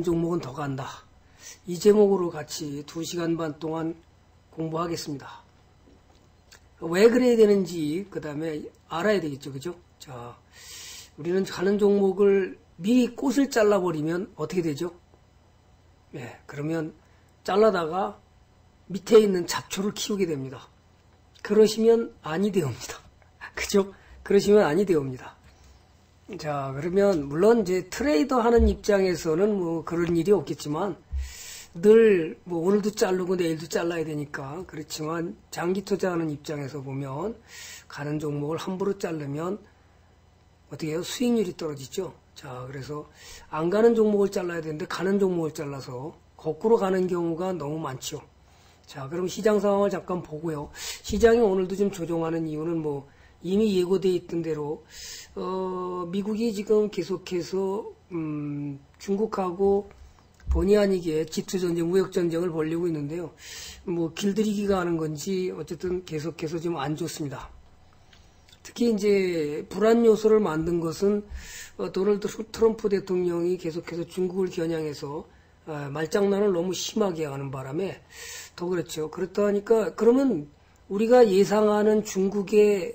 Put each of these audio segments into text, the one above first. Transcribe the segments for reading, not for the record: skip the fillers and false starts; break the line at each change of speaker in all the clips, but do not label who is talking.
가는 종목은 더 간다. 이 제목으로 같이 2시간 반 동안 공부하겠습니다. 왜 그래야 되는지 그 다음에 알아야 되겠죠. 그죠? 자, 우리는 가는 종목을 미리 꽃을 잘라버리면 어떻게 되죠? 네, 그러면 잘라다가 밑에 있는 잡초를 키우게 됩니다. 그러시면 아니 되옵니다. 그죠? 그러시면 아니 되옵니다. 자, 그러면 물론 이제 트레이더 하는 입장에서는 뭐 그런 일이 없겠지만 늘 뭐 오늘도 자르고 내일도 잘라야 되니까 그렇지만 장기 투자하는 입장에서 보면 가는 종목을 함부로 자르면 어떻게 해요? 수익률이 떨어지죠. 자, 그래서 안 가는 종목을 잘라야 되는데 가는 종목을 잘라서 거꾸로 가는 경우가 너무 많죠. 자, 그럼 시장 상황을 잠깐 보고요. 시장이 오늘도 좀 조정하는 이유는 뭐 이미 예고되어 있던 대로 미국이 지금 계속해서 중국하고 본의 아니게 지투전쟁, 무역전쟁을 벌이고 있는데요. 뭐 길들이기가 하는 건지 어쨌든 계속해서 좀 안 좋습니다. 특히 이제 불안 요소를 만든 것은 도널드 트럼프 대통령이 계속해서 중국을 겨냥해서 말장난을 너무 심하게 하는 바람에 더 그렇죠. 그렇다 하니까 그러면 우리가 예상하는 중국의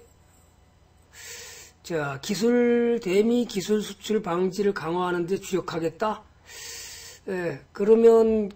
대미 기술 수출 방지를 강화하는 데 주력하겠다? 예, 그러면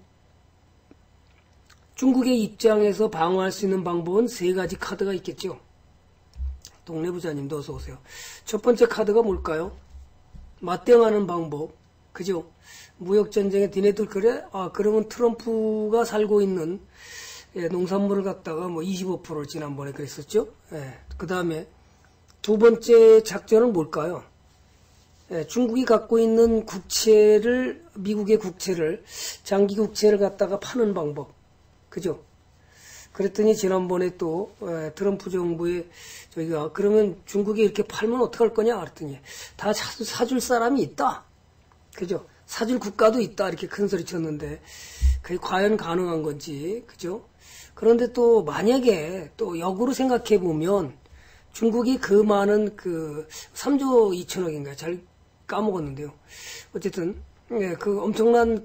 중국의 입장에서 방어할 수 있는 방법은 3가지 카드가 있겠죠. 동네 부자님도 어서 오세요. 첫 번째 카드가 뭘까요? 맞대응하는 방법. 그죠? 무역전쟁에 니네들 그래? 아, 그러면 트럼프가 살고 있는 농산물을 갖다가 뭐 25% 지난번에 그랬었죠? 예, 그 다음에 두 번째 작전은 뭘까요? 중국이 갖고 있는 국채를, 미국의 국채를, 장기 국채를 갖다가 파는 방법. 그죠? 그랬더니 지난번에 또 트럼프 정부의 저희가 그러면 중국이 이렇게 팔면 어떡할 거냐 그랬더니 다 사줄 사람이 있다. 그죠? 사줄 국가도 있다. 이렇게 큰 소리 쳤는데 그게 과연 가능한 건지. 그죠? 그런데 또 만약에 또 역으로 생각해 보면 중국이 그 많은 3조 2천억인가 잘 까먹었는데요. 어쨌든 그 엄청난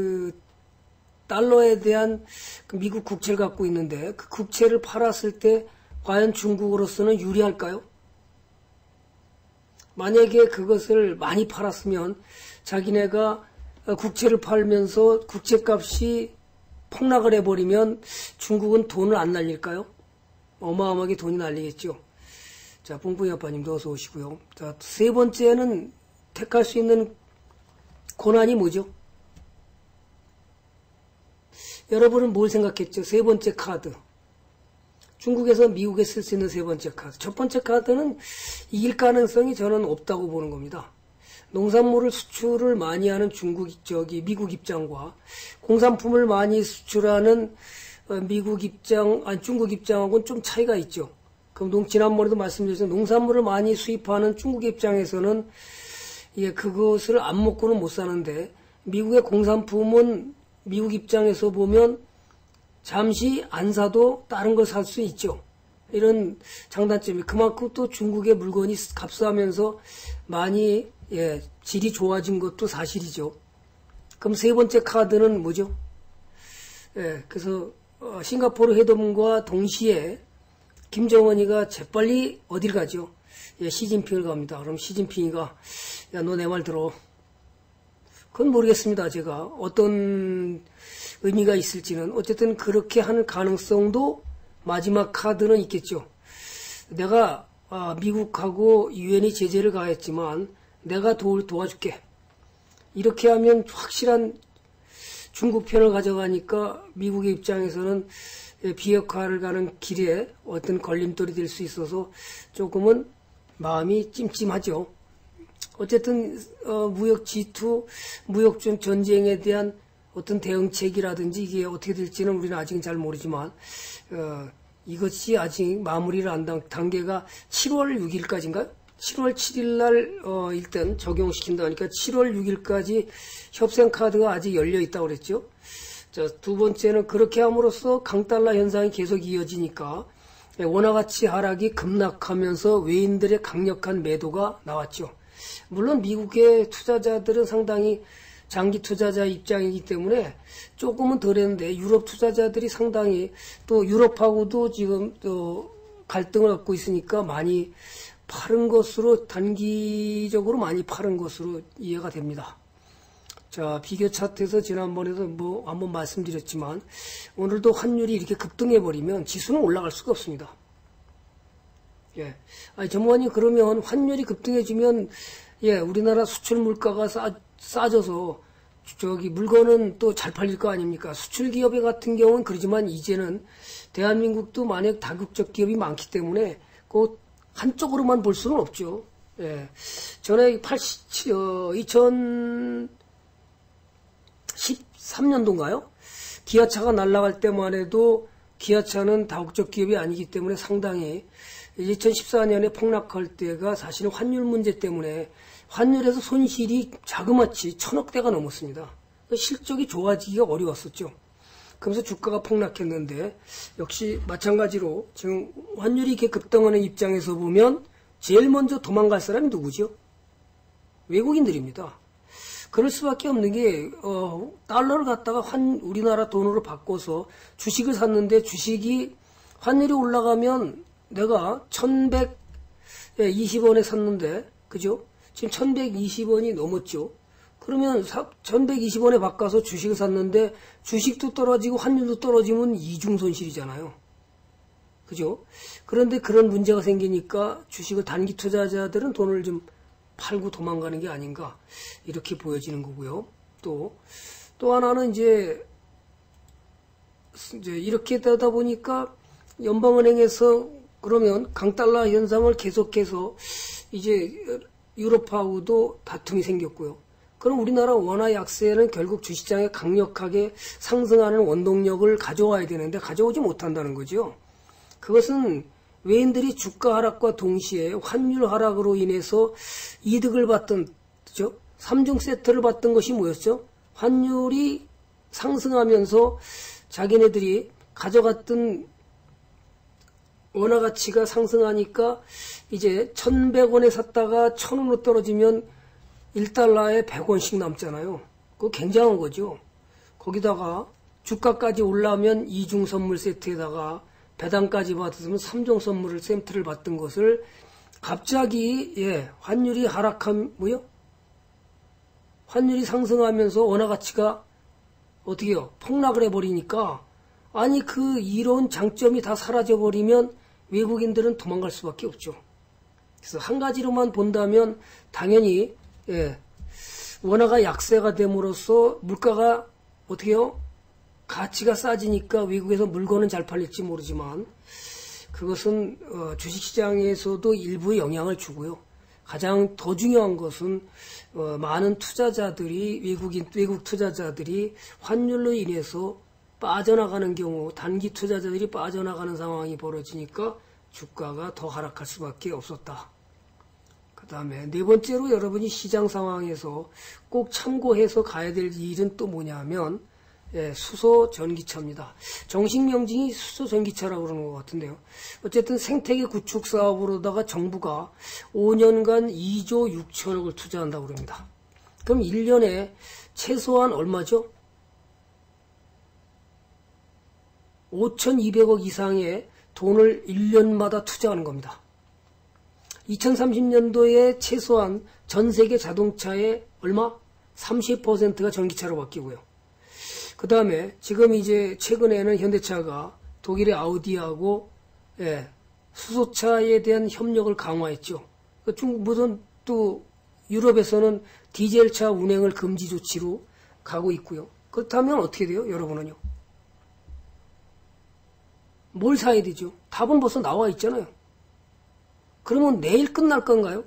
달러에 대한 미국 국채를 갖고 있는데 그 국채를 팔았을 때 과연 중국으로서는 유리할까요? 만약에 그것을 많이 팔았으면 자기네가 국채를 팔면서 국채값이 폭락을 해버리면 중국은 돈을 안 날릴까요? 어마어마하게 돈이 날리겠죠. 자, 뿡뿡이 아빠님도 어서 오시고요. 자, 세 번째는 택할 수 있는 고난이 뭐죠? 여러분은 뭘 생각했죠? 세 번째 카드. 중국에서 미국에 쓸 수 있는 세 번째 카드. 첫 번째 카드는 이길 가능성이 저는 없다고 보는 겁니다. 농산물을 수출을 많이 하는 미국 입장과 공산품을 많이 수출하는 중국 입장하고는 좀 차이가 있죠. 그럼 지난번에도 말씀드렸지만 농산물을 많이 수입하는 중국 입장에서는 그것을 안 먹고는 못 사는데 미국의 공산품은 미국 입장에서 보면 잠시 안 사도 다른 걸 살 수 있죠. 이런 장단점이 그만큼 또 중국의 물건이 값싸면서 많이 질이 좋아진 것도 사실이죠. 그럼 세 번째 카드는 뭐죠? 그래서 싱가포르 회담과 동시에 김정은이가 재빨리 어딜 가죠? 시진핑을 갑니다. 그럼 시진핑이가 야, 너 내 말 들어. 그건 모르겠습니다. 제가 어떤 의미가 있을지는. 어쨌든 그렇게 하는 가능성도 마지막 카드는 있겠죠. 내가 미국하고 유엔이 제재를 가했지만 내가 도와줄게. 이렇게 하면 확실한 중국 편을 가져가니까 미국의 입장에서는 비핵화를 가는 길에 어떤 걸림돌이 될 수 있어서 조금은 마음이 찜찜하죠. 어쨌든 무역 지투, 무역 전쟁에 대한 어떤 대응책이라든지 이게 어떻게 될지는 우리는 아직은 잘 모르지만 이것이 아직 마무리를 안 단계가 7월 6일까지인가요? 7월 7일 날 일단 적용시킨다 하니까 7월 6일까지 협상 카드가 아직 열려 있다고 그랬죠. 자, 두 번째는 그렇게 함으로써 강달러 현상이 계속 이어지니까 원화 가치 하락이 급락하면서 외인들의 강력한 매도가 나왔죠. 물론 미국의 투자자들은 상당히 장기 투자자 입장이기 때문에 조금은 덜했는데 유럽 투자자들이 상당히 또 유럽하고도 지금 또 갈등을 갖고 있으니까 많이 파른 것으로 단기적으로 많이 파른 것으로 이해가 됩니다. 자, 비교 차트에서 지난번에도 뭐 한번 말씀드렸지만 오늘도 환율이 이렇게 급등해 버리면 지수는 올라갈 수가 없습니다. 예. 아니, 전무관님, 그러면 환율이 급등해지면, 예, 우리나라 수출 물가가 싸져서, 물건은 또 잘 팔릴 거 아닙니까? 수출 기업 같은 경우는 그러지만 이제는 대한민국도 만약 다국적 기업이 많기 때문에 그 한쪽으로만 볼 수는 없죠. 예. 전에 2013년도인가요? 기아차가 날아갈 때만 해도 기아차는 다국적 기업이 아니기 때문에 상당히 2014년에 폭락할 때가 사실은 환율 문제 때문에 환율에서 손실이 자그마치 1,000억대가 넘었습니다. 실적이 좋아지기가 어려웠었죠. 그러면서 주가가 폭락했는데 역시 마찬가지로 지금 환율이 이렇게 급등하는 입장에서 보면 제일 먼저 도망갈 사람이 누구죠? 외국인들입니다. 그럴 수밖에 없는 게 달러를 갖다가 우리나라 돈으로 바꿔서 주식을 샀는데 주식이 환율이 올라가면 내가 1120원에 샀는데, 그죠? 지금 1120원이 넘었죠? 그러면 1120원에 바꿔서 주식을 샀는데, 주식도 떨어지고 환율도 떨어지면 이중 손실이잖아요. 그죠? 그런데 그런 문제가 생기니까 주식을 단기 투자자들은 돈을 좀 팔고 도망가는 게 아닌가, 이렇게 보여지는 거고요. 또 하나는 이제 이렇게 되다 보니까 연방은행에서 그러면 강달러 현상을 계속해서 이제 유럽하고도 다툼이 생겼고요. 그럼 우리나라 원화 약세는 결국 주시장에 강력하게 상승하는 원동력을 가져와야 되는데 가져오지 못한다는 거죠. 그것은 외인들이 주가 하락과 동시에 환율 하락으로 인해서 이득을 받던, 그죠? 3중 세트를 받던 것이 뭐였죠? 환율이 상승하면서 자기네들이 가져갔던 원화 가치가 상승하니까 이제 1,100원에 샀다가 1,000원으로 떨어지면 1달러에 100원씩 남잖아요. 그거 굉장한 거죠. 거기다가 주가까지 올라오면 2중 선물 세트에다가 배당까지 받았으면 3종 선물을 세트를 받던 것을 갑자기 환율이 환율이 상승하면서 원화 가치가 어떻게요? 폭락을 해버리니까 아니 그 이론 장점이 다 사라져버리면 외국인들은 도망갈 수밖에 없죠. 그래서 한 가지로만 본다면 당연히 원화가 약세가 됨으로써 물가가 어떻게요? 가치가 싸지니까 외국에서 물건은 잘 팔릴지 모르지만 그것은 주식시장에서도 일부 영향을 주고요. 가장 더 중요한 것은 많은 투자자들이 외국 투자자들이 환율로 인해서 빠져나가는 경우 단기 투자자들이 빠져나가는 상황이 벌어지니까 주가가 더 하락할 수밖에 없었다. 그 다음에 네 번째로 여러분이 시장 상황에서 꼭 참고해서 가야 될 일은 또 뭐냐면 수소 전기차입니다. 정식 명칭이 수소 전기차라고 그러는 것 같은데요. 어쨌든 생태계 구축 사업으로다가 정부가 5년간 2조 6천억을 투자한다고 그럽니다. 그럼 1년에 최소한 얼마죠? 5,200억 이상의 돈을 1년마다 투자하는 겁니다. 2030년도에 최소한 전 세계 자동차의 얼마? 30%가 전기차로 바뀌고요. 그 다음에 지금 이제 최근에는 현대차가 독일의 아우디하고 수소차에 대한 협력을 강화했죠. 무슨 또 유럽에서는 디젤차 운행을 금지 조치로 가고 있고요. 그렇다면 어떻게 돼요? 여러분은요? 뭘 사야 되죠? 답은 벌써 나와 있잖아요. 그러면 내일 끝날 건가요?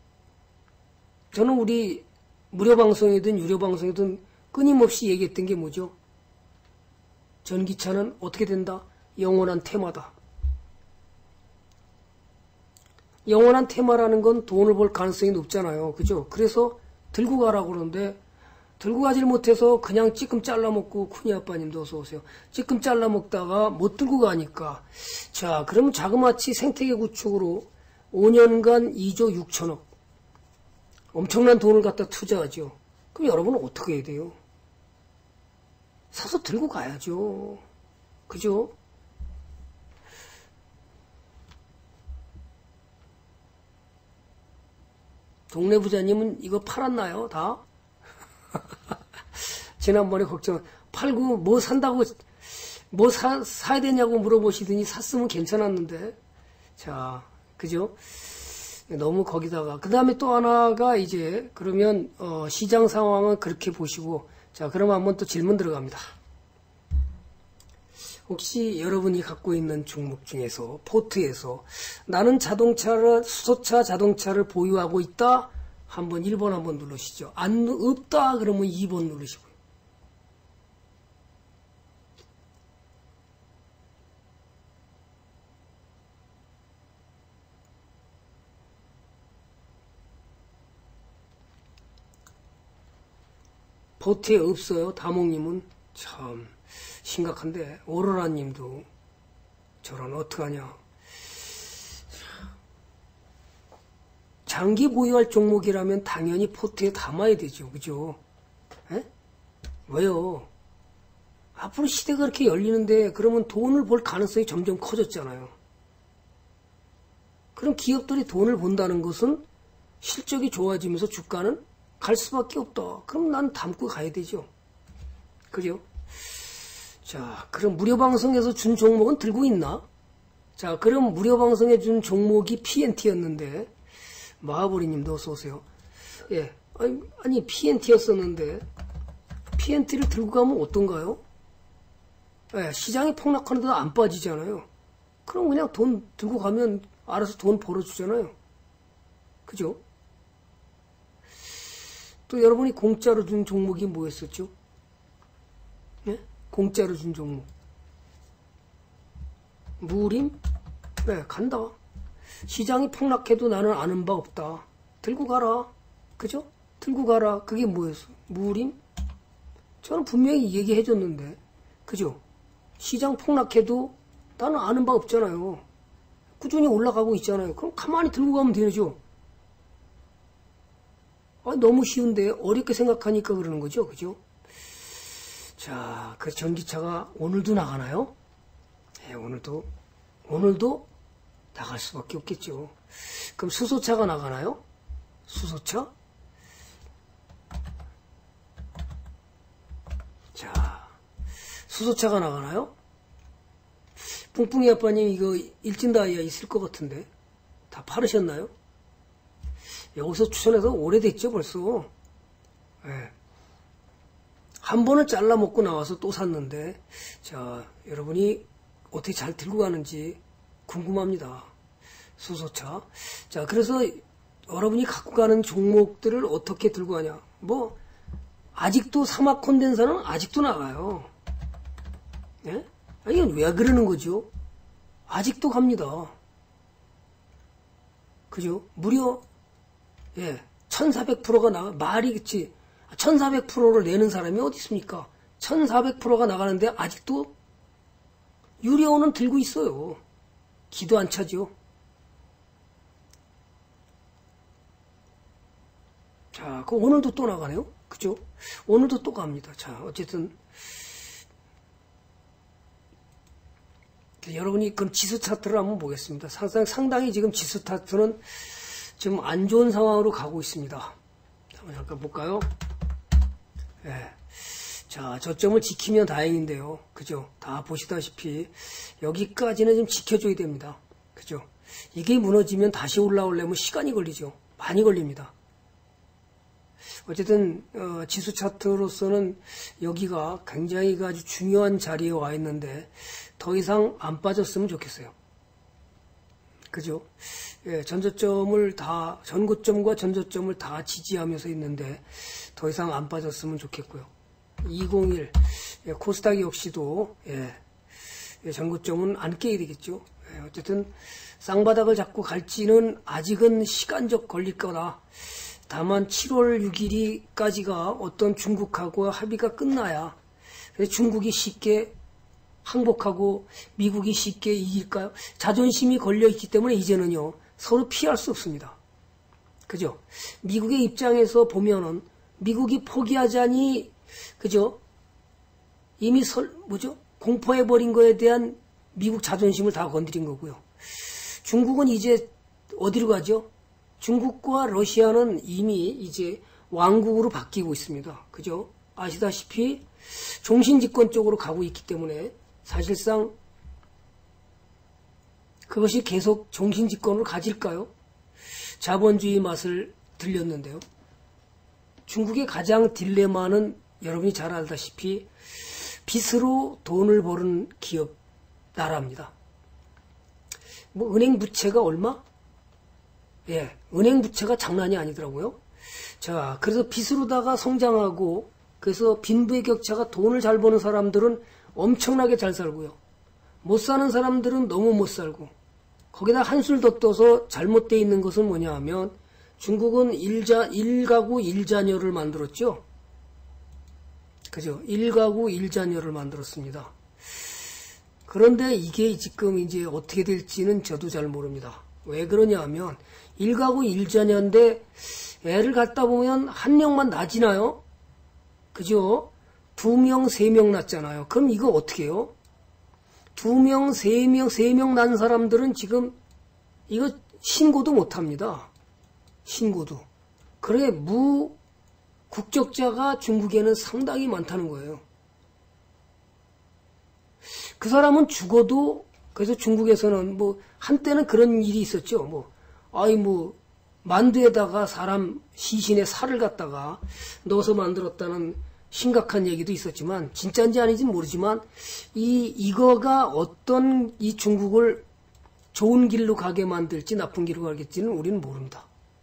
저는 우리 무료방송이든 유료방송이든 끊임없이 얘기했던 게 뭐죠? 전기차는 어떻게 된다? 영원한 테마다. 영원한 테마라는 건 돈을 벌 가능성이 높잖아요. 그죠? 그래서 들고 가라고 그러는데 들고 가질 못해서 그냥 찌끔 잘라먹고 쿠니 아빠님도 어서 오세요. 찌끔 잘라먹다가 못 들고 가니까 자 그러면 자그마치 생태계 구축으로 5년간 2조 6천억 엄청난 돈을 갖다 투자하죠. 그럼 여러분은 어떻게 해야 돼요? 사서 들고 가야죠. 그죠? 동네 부자님은 이거 팔았나요? 다? 지난번에 걱정, 팔고 뭐 산다고, 뭐 사야 되냐고 물어보시더니 샀으면 괜찮았는데. 자, 그죠? 너무 거기다가. 그 다음에 또 하나가 이제, 그러면, 시장 상황은 그렇게 보시고, 자, 그러면 한번 또 질문 들어갑니다. 혹시 여러분이 갖고 있는 종목 중에서, 포트에서, 나는 수소차 자동차를 보유하고 있다? 한번 1번 한번 누르시죠. 없다? 그러면 2번 누르시고요. 포트에 없어요. 다몽님은 참 심각한데 오로라님도 저런 어떡하냐. 장기 보유할 종목이라면 당연히 포트에 담아야 되죠. 그죠? 에? 왜요? 앞으로 시대가 그렇게 열리는데 그러면 돈을 벌 가능성이 점점 커졌잖아요. 그럼 기업들이 돈을 본다는 것은 실적이 좋아지면서 주가는 갈 수밖에 없다. 그럼 난 담고 가야 되죠. 그죠? 자, 그럼 무료방송에서 준 종목은 들고 있나? 자, 그럼 무료방송에 준 종목이 PNT였는데, 마하보리님도 어서오세요. 예, 아니, PNT였었는데, PNT를 들고 가면 어떤가요? 예, 시장이 폭락하는데도 안 빠지잖아요. 그럼 그냥 돈 들고 가면 알아서 돈 벌어주잖아요. 그죠? 또 여러분이 공짜로 준 종목이 뭐였었죠? 예? 공짜로 준 종목. 무림? 네, 간다. 시장이 폭락해도 나는 아는 바 없다. 들고 가라. 그죠? 들고 가라. 그게 뭐였어? 무림? 저는 분명히 얘기해줬는데. 그죠? 시장 폭락해도 나는 아는 바 없잖아요. 꾸준히 올라가고 있잖아요. 그럼 가만히 들고 가면 되죠. 너무 쉬운데 어렵게 생각하니까 그러는 거죠. 그죠? 자, 그 전기차가 오늘도 나가나요? 네, 오늘도 나갈 수밖에 없겠죠. 그럼 수소차가 나가나요? 수소차? 자, 수소차가 나가나요? 뿡뿡이 아빠님 이거 일진다이아 있을 것 같은데 다 팔으셨나요? 여기서 추천해서 오래됐죠 벌써. 네. 한 번은 잘라 먹고 나와서 또 샀는데 자 여러분이 어떻게 잘 들고 가는지 궁금합니다. 수소차. 자 그래서 여러분이 갖고 가는 종목들을 어떻게 들고 가냐. 뭐 아직도 사막 콘덴사는 아직도 나가요. 예? 이건 왜 그러는 거죠? 아직도 갑니다. 그죠? 무려 1400%가 나가, 말이 그치. 1400%를 내는 사람이 어디 있습니까? 1400%가 나가는데 아직도 유료원은 들고 있어요. 기도 안 차죠. 자, 그 오늘도 또 나가네요. 그죠? 오늘도 또 갑니다. 자, 어쨌든 여러분이 그럼 지수 차트를 한번 보겠습니다. 상당히 지금 지수 차트는 지금 안 좋은 상황으로 가고 있습니다. 한번 잠깐 볼까요? 예. 자, 저점을 지키면 다행인데요. 그죠? 다 보시다시피 여기까지는 좀 지켜줘야 됩니다. 그죠? 이게 무너지면 다시 올라오려면 시간이 걸리죠. 많이 걸립니다. 어쨌든 지수 차트로서는 여기가 굉장히 아주 중요한 자리에 와 있는데 더 이상 안 빠졌으면 좋겠어요. 그죠? 예, 전고점과 전저점을 다 지지하면서 있는데 더 이상 안 빠졌으면 좋겠고요. 201 코스닥 역시도 전고점은 안 깨야 되겠죠. 어쨌든 쌍바닥을 잡고 갈지는 아직은 시간적 걸릴 거다. 다만 7월 6일까지가 어떤 중국하고 합의가 끝나야 중국이 쉽게 항복하고 미국이 쉽게 이길까요? 자존심이 걸려있기 때문에 이제는요 서로 피할 수 없습니다. 그죠? 미국의 입장에서 보면은 미국이 포기하자니, 그죠? 이미 공포해버린 거에 대한 미국 자존심을 다 건드린 거고요. 중국은 이제 어디로 가죠? 중국과 러시아는 이미 이제 왕국으로 바뀌고 있습니다. 그죠? 아시다시피 종신집권 쪽으로 가고 있기 때문에 사실상 그것이 계속 종신집권으로 가질까요? 자본주의 맛을 들렸는데요. 중국의 가장 딜레마는 여러분이 잘 알다시피 빚으로 돈을 버는 기업 나라입니다. 뭐 은행 부채가 얼마? 예, 은행 부채가 장난이 아니더라고요. 자, 그래서 빚으로다가 성장하고 그래서 빈부의 격차가 돈을 잘 버는 사람들은 엄청나게 잘 살고요. 못 사는 사람들은 너무 못 살고 거기다 한술 더 떠서 잘못되어 있는 것은 뭐냐 하면 중국은 일가구 일자녀를 만들었죠. 그죠? 일가구 일자녀를 만들었습니다. 그런데 이게 지금 이제 어떻게 될지는 저도 잘 모릅니다. 왜 그러냐 하면 일가구 일자녀인데 애를 갖다 보면 한 명만 낳지나요? 그죠? 2명, 3명 낳잖아요. 그럼 이거 어떻게 해요? 2명, 3명 낳은 사람들은 지금 이거 신고도 못합니다. 신고도. 그래 무국적자가 중국에는 상당히 많다는 거예요. 그 사람은 죽어도 그래서 중국에서는 뭐 한때는 그런 일이 있었죠. 만두에다가 사람 시신의 살을 갖다가 넣어서 만들었다는 심각한 얘기도 있었지만 진짜인지 아닌지는 모르지만 이거가 어떤 이 중국을 좋은 길로 가게 만들지 나쁜 길로 가겠지는 우리는 모릅니다.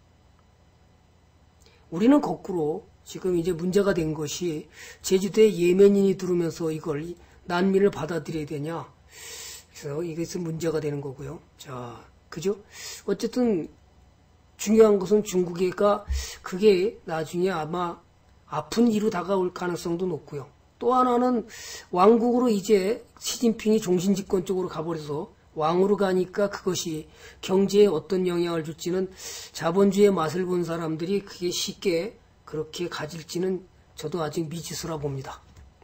우리는 거꾸로 지금 이제 문제가 된 것이 제주도에 예멘인이 들어오면서 이걸 난민을 받아들여야 되냐. 그래서 이것은 문제가 되는 거고요. 자, 그죠? 어쨌든 중요한 것은 중국이가 그게 나중에 아마 아픈 일로 다가올 가능성도 높고요. 또 하나는 왕국으로 이제 시진핑이 종신집권 쪽으로 가버려서 왕으로 가니까 그것이 경제에 어떤 영향을 줄지는 자본주의의 맛을 본 사람들이 그게 쉽게 그렇게 가질지는 저도 아직 미지수라 봅니다.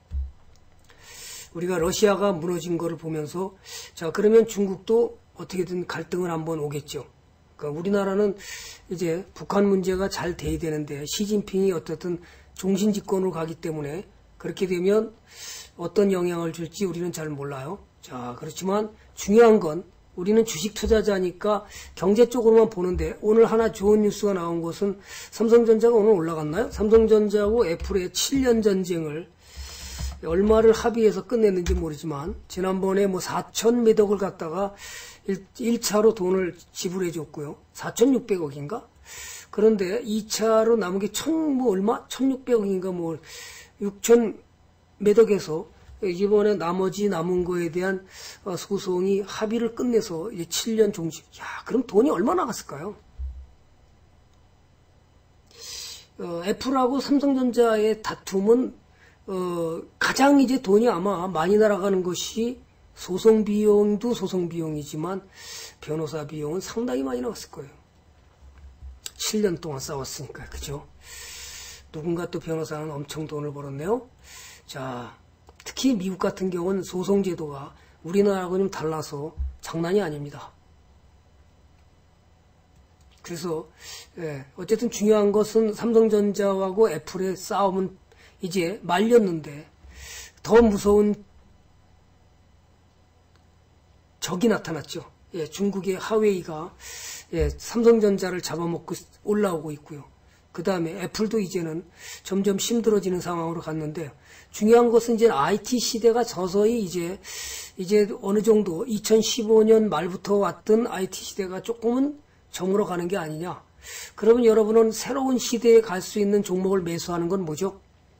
우리가 러시아가 무너진 거를 보면서 자 그러면 중국도 어떻게든 갈등을 한번 오겠죠. 그러니까 우리나라는 이제 북한 문제가 잘 돼야 되는데 시진핑이 어쨌든 종신집권으로 가기 때문에 그렇게 되면 어떤 영향을 줄지 우리는 잘 몰라요. 자, 그렇지만 중요한 건 우리는 주식 투자자니까 경제 쪽으로만 보는데 오늘 하나 좋은 뉴스가 나온 것은 삼성전자가 오늘 올라갔나요? 삼성전자하고 애플의 7년 전쟁을 얼마를 합의해서 끝냈는지 모르지만 지난번에 4,000몇억을 갖다가 1차로 돈을 지불해 줬고요. 4,600억인가? 그런데 2차로 남은 게 1,600억인가 6천 몇억에서 이번에 나머지 남은 거에 대한 소송이 합의를 끝내서 이제 7년 종식. 야, 그럼 돈이 얼마 나갔을까요? 애플하고 삼성전자의 다툼은 가장 이제 돈이 아마 많이 날아가는 것이 소송 비용도 소송 비용이지만 변호사 비용은 상당히 많이 나왔을 거예요. 7년 동안 싸웠으니까, 그죠? 누군가 또 변호사는 엄청 돈을 벌었네요. 자, 특히 미국 같은 경우는 소송 제도가 우리나라하고 좀 달라서 장난이 아닙니다. 그래서 어쨌든 중요한 것은 삼성전자하고 애플의 싸움은 이제 말렸는데 더 무서운 적이 나타났죠. 중국의 하웨이가 삼성전자를 잡아먹고 올라오고 있고요. 그 다음에 애플도 이제는 점점 힘들어지는 상황으로 갔는데 중요한 것은 이제 IT 시대가 서서히 이제 어느 정도 2015년 말부터 왔던 IT 시대가 조금은 저물어 가는 게 아니냐. 그러면 여러분은 새로운 시대에 갈 수 있는 종목을 매수하는 건 뭐죠?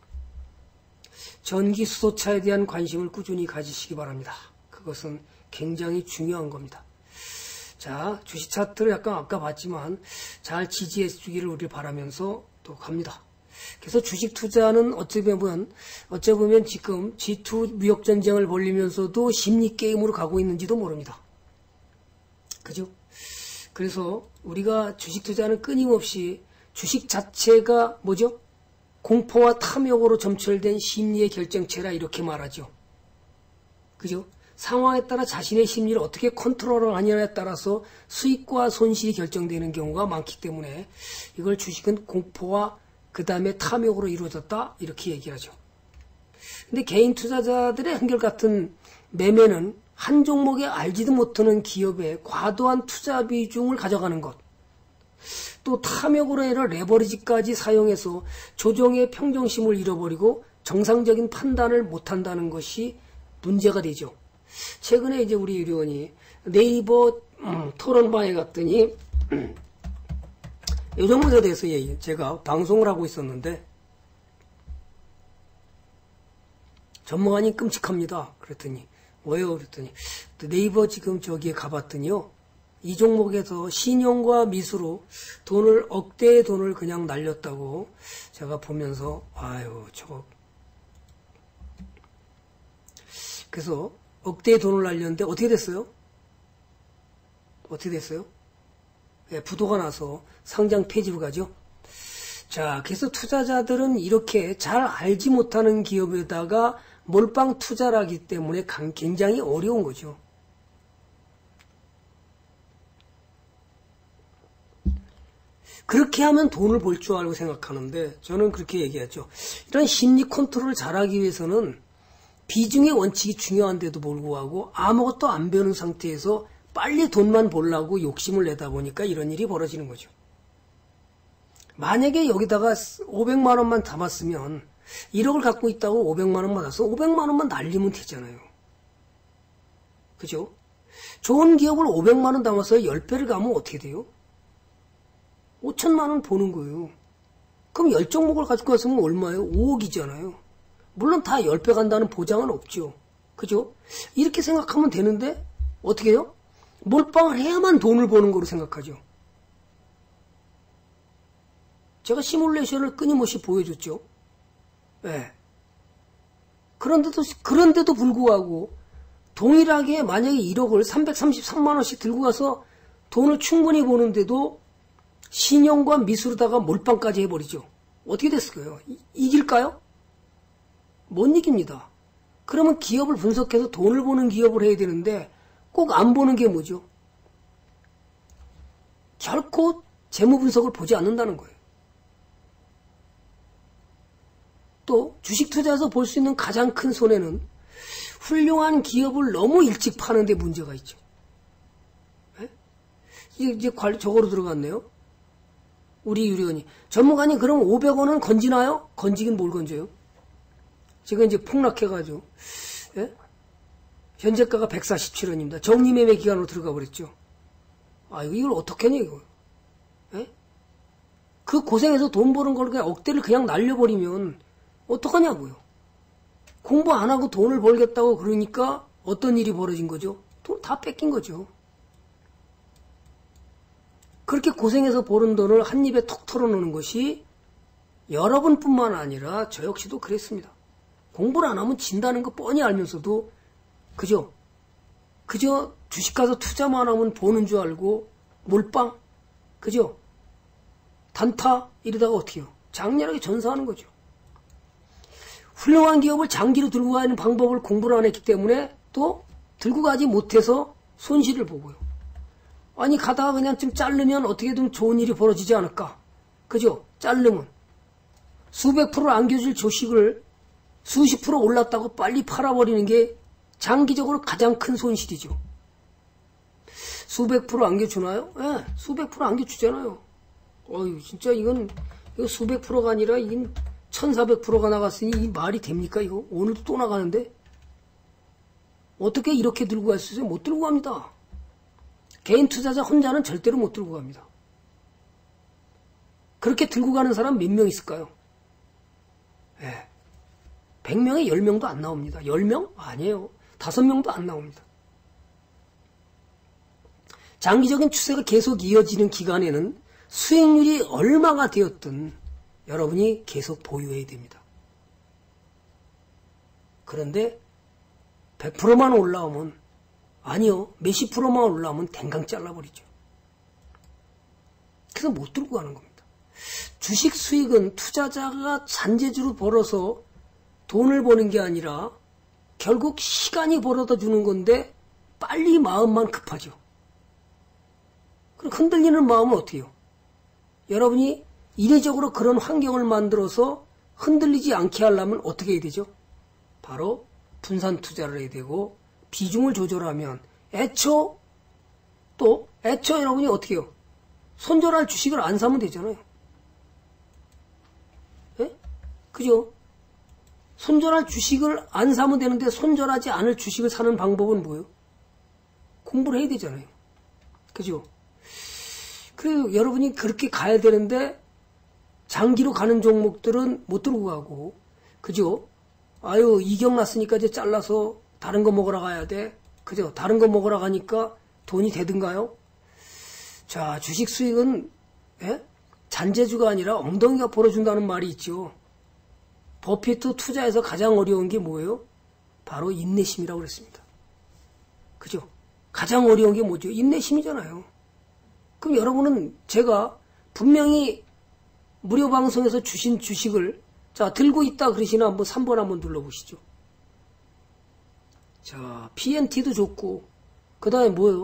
전기 수소차에 대한 관심을 꾸준히 가지시기 바랍니다. 그것은 굉장히 중요한 겁니다. 자, 주식 차트를 약간 아까 봤지만 잘 지지해 주기를 우리 바라면서 또 갑니다. 그래서 주식 투자는 어찌 보면 지금 G2 무역 전쟁을 벌리면서도 심리 게임으로 가고 있는지도 모릅니다. 그죠? 그래서 우리가 주식 투자는 끊임없이 주식 자체가 뭐죠? 공포와 탐욕으로 점철된 심리의 결정체라 이렇게 말하죠. 그죠? 상황에 따라 자신의 심리를 어떻게 컨트롤을 하느냐에 따라서 수익과 손실이 결정되는 경우가 많기 때문에 이걸 주식은 공포와 그 다음에 탐욕으로 이루어졌다 이렇게 얘기하죠. 근데 개인 투자자들의 한결같은 매매는 한 종목에 알지도 못하는 기업에 과도한 투자 비중을 가져가는 것, 또 탐욕으로 인한 레버리지까지 사용해서 조정의 평정심을 잃어버리고 정상적인 판단을 못한다는 것이 문제가 되죠. 최근에 이제 우리 유료원이 네이버 토론방에 갔더니 이 종목에 대해서 제가 방송을 하고 있었는데 전문가님 끔찍합니다. 그랬더니 왜요? 그랬더니 네이버 지금 저기에 가봤더니요. 이 종목에서 신용과 미수로 억대의 돈을 그냥 날렸다고 제가 보면서 아유 저거 그래서 억대의 돈을 날렸는데 어떻게 됐어요? 어떻게 됐어요? 예, 부도가 나서 상장 폐지로 가죠. 자, 그래서 투자자들은 이렇게 잘 알지 못하는 기업에다가 몰빵 투자를 하기 때문에 굉장히 어려운 거죠. 그렇게 하면 돈을 벌 줄 알고 생각하는데 저는 그렇게 얘기하죠. 이런 심리 컨트롤을 잘하기 위해서는 비중의 원칙이 중요한데도 불구하고 아무것도 안 배우는 상태에서 빨리 돈만 벌려고 욕심을 내다 보니까 이런 일이 벌어지는 거죠. 만약에 여기다가 500만 원만 담았으면 1억을 갖고 있다고 500만 원 받아서 500만 원만 날리면 되잖아요. 그죠? 좋은 기업을 500만 원 담아서 10배를 가면 어떻게 돼요? 5천만 원 버는 거예요. 그럼 10종목을 가지고 갔으면 얼마예요? 5억이잖아요. 물론 다 10배 간다는 보장은 없죠. 그죠? 이렇게 생각하면 되는데 어떻게 해요? 몰빵을 해야만 돈을 버는 거로 생각하죠. 제가 시뮬레이션을 끊임없이 보여줬죠. 네. 그런데도 불구하고 동일하게 만약에 1억을 333만 원씩 들고 가서 돈을 충분히 버는데도 신용과 미수로다가 몰빵까지 해버리죠. 어떻게 됐을까요? 이길까요? 못 이깁니다. 그러면 기업을 분석해서 돈을 버는 기업을 해야 되는데 꼭 안 보는 게 뭐죠? 결코 재무 분석을 보지 않는다는 거예요. 또 주식 투자에서 볼 수 있는 가장 큰 손해는 훌륭한 기업을 너무 일찍 파는 데 문제가 있죠. 네? 이제 저거로 들어갔네요. 우리 유리원이. 전문가님 그럼 500원은 건지나요? 건지긴 뭘 건져요? 지금 이제 폭락해가지고 예? 현재가가 147원입니다. 정리매매 기간으로 들어가 버렸죠. 아 이걸 어떻게 하냐 이거. 예? 그 고생해서 돈 버는 걸 그냥 억대를 그냥 날려버리면 어떡하냐고요. 공부 안 하고 돈을 벌겠다고 그러니까 어떤 일이 벌어진 거죠? 돈 다 뺏긴 거죠. 그렇게 고생해서 버는 돈을 한 입에 톡 털어놓는 것이 여러분뿐만 아니라 저 역시도 그랬습니다. 공부를 안 하면 진다는 거 뻔히 알면서도 그저 주식 가서 투자만 하면 버는 줄 알고 몰빵 그죠? 단타 이러다가 어떻게 해요? 장렬하게 전사하는 거죠. 훌륭한 기업을 장기로 들고 가는 방법을 공부를 안 했기 때문에 또 들고 가지 못해서 손실을 보고요. 아니 가다가 그냥 좀 자르면 어떻게든 좋은 일이 벌어지지 않을까? 그죠? 자르면 수백 프로 안겨줄 주식을 수십 프로 올랐다고 빨리 팔아버리는 게 장기적으로 가장 큰 손실이죠. 수백 프로 안겨주나요? 예, 네, 수백 프로 안겨주잖아요. 어휴, 진짜 이거 수백 프로가 아니라 이건 1400%가 나갔으니 이 말이 됩니까 이거? 오늘도 또 나가는데? 어떻게 이렇게 들고 갈 수 있어요? 못 들고 갑니다. 개인 투자자 혼자는 절대로 못 들고 갑니다. 그렇게 들고 가는 사람 몇 명 있을까요? 예. 100명에 10명도 안 나옵니다. 10명? 아니에요. 5명도 안 나옵니다. 장기적인 추세가 계속 이어지는 기간에는 수익률이 얼마가 되었든 여러분이 계속 보유해야 됩니다. 그런데 100%만 올라오면 아니요. 몇십 프로만 올라오면 댕강 잘라버리죠. 그래서 못 들고 가는 겁니다. 주식 수익은 투자자가 잔재주로 벌어서 돈을 버는 게 아니라 결국 시간이 벌어다 주는 건데 빨리 마음만 급하죠. 그럼 흔들리는 마음은 어떻게 해요? 여러분이 인위적으로 그런 환경을 만들어서 흔들리지 않게 하려면 어떻게 해야 되죠? 바로 분산 투자를 해야 되고 비중을 조절하면 애초 여러분이 어떻게 해요? 손절할 주식을 안 사면 되잖아요. 예? 그죠? 손절할 주식을 안 사면 되는데 손절하지 않을 주식을 사는 방법은 뭐예요? 공부를 해야 되잖아요. 그죠? 그래서 여러분이 그렇게 가야 되는데 장기로 가는 종목들은 못 들고 가고, 그죠? 아유, 이격 났으니까 이제 잘라서 다른 거 먹으러 가야 돼. 그죠? 다른 거 먹으러 가니까 돈이 되든가요? 자, 주식 수익은, 예? 잔재주가 아니라 엉덩이가 벌어준다는 말이 있죠. 버피트 투자에서 가장 어려운 게 뭐예요? 바로 인내심이라고 그랬습니다. 그죠? 가장 어려운 게 뭐죠? 인내심이잖아요. 그럼 여러분은 제가 분명히 무료 방송에서 주신 주식을 자 들고 있다 그러시나 한번 3번 한번 눌러보시죠. 자, PNT도 좋고 그 다음에 뭐예요?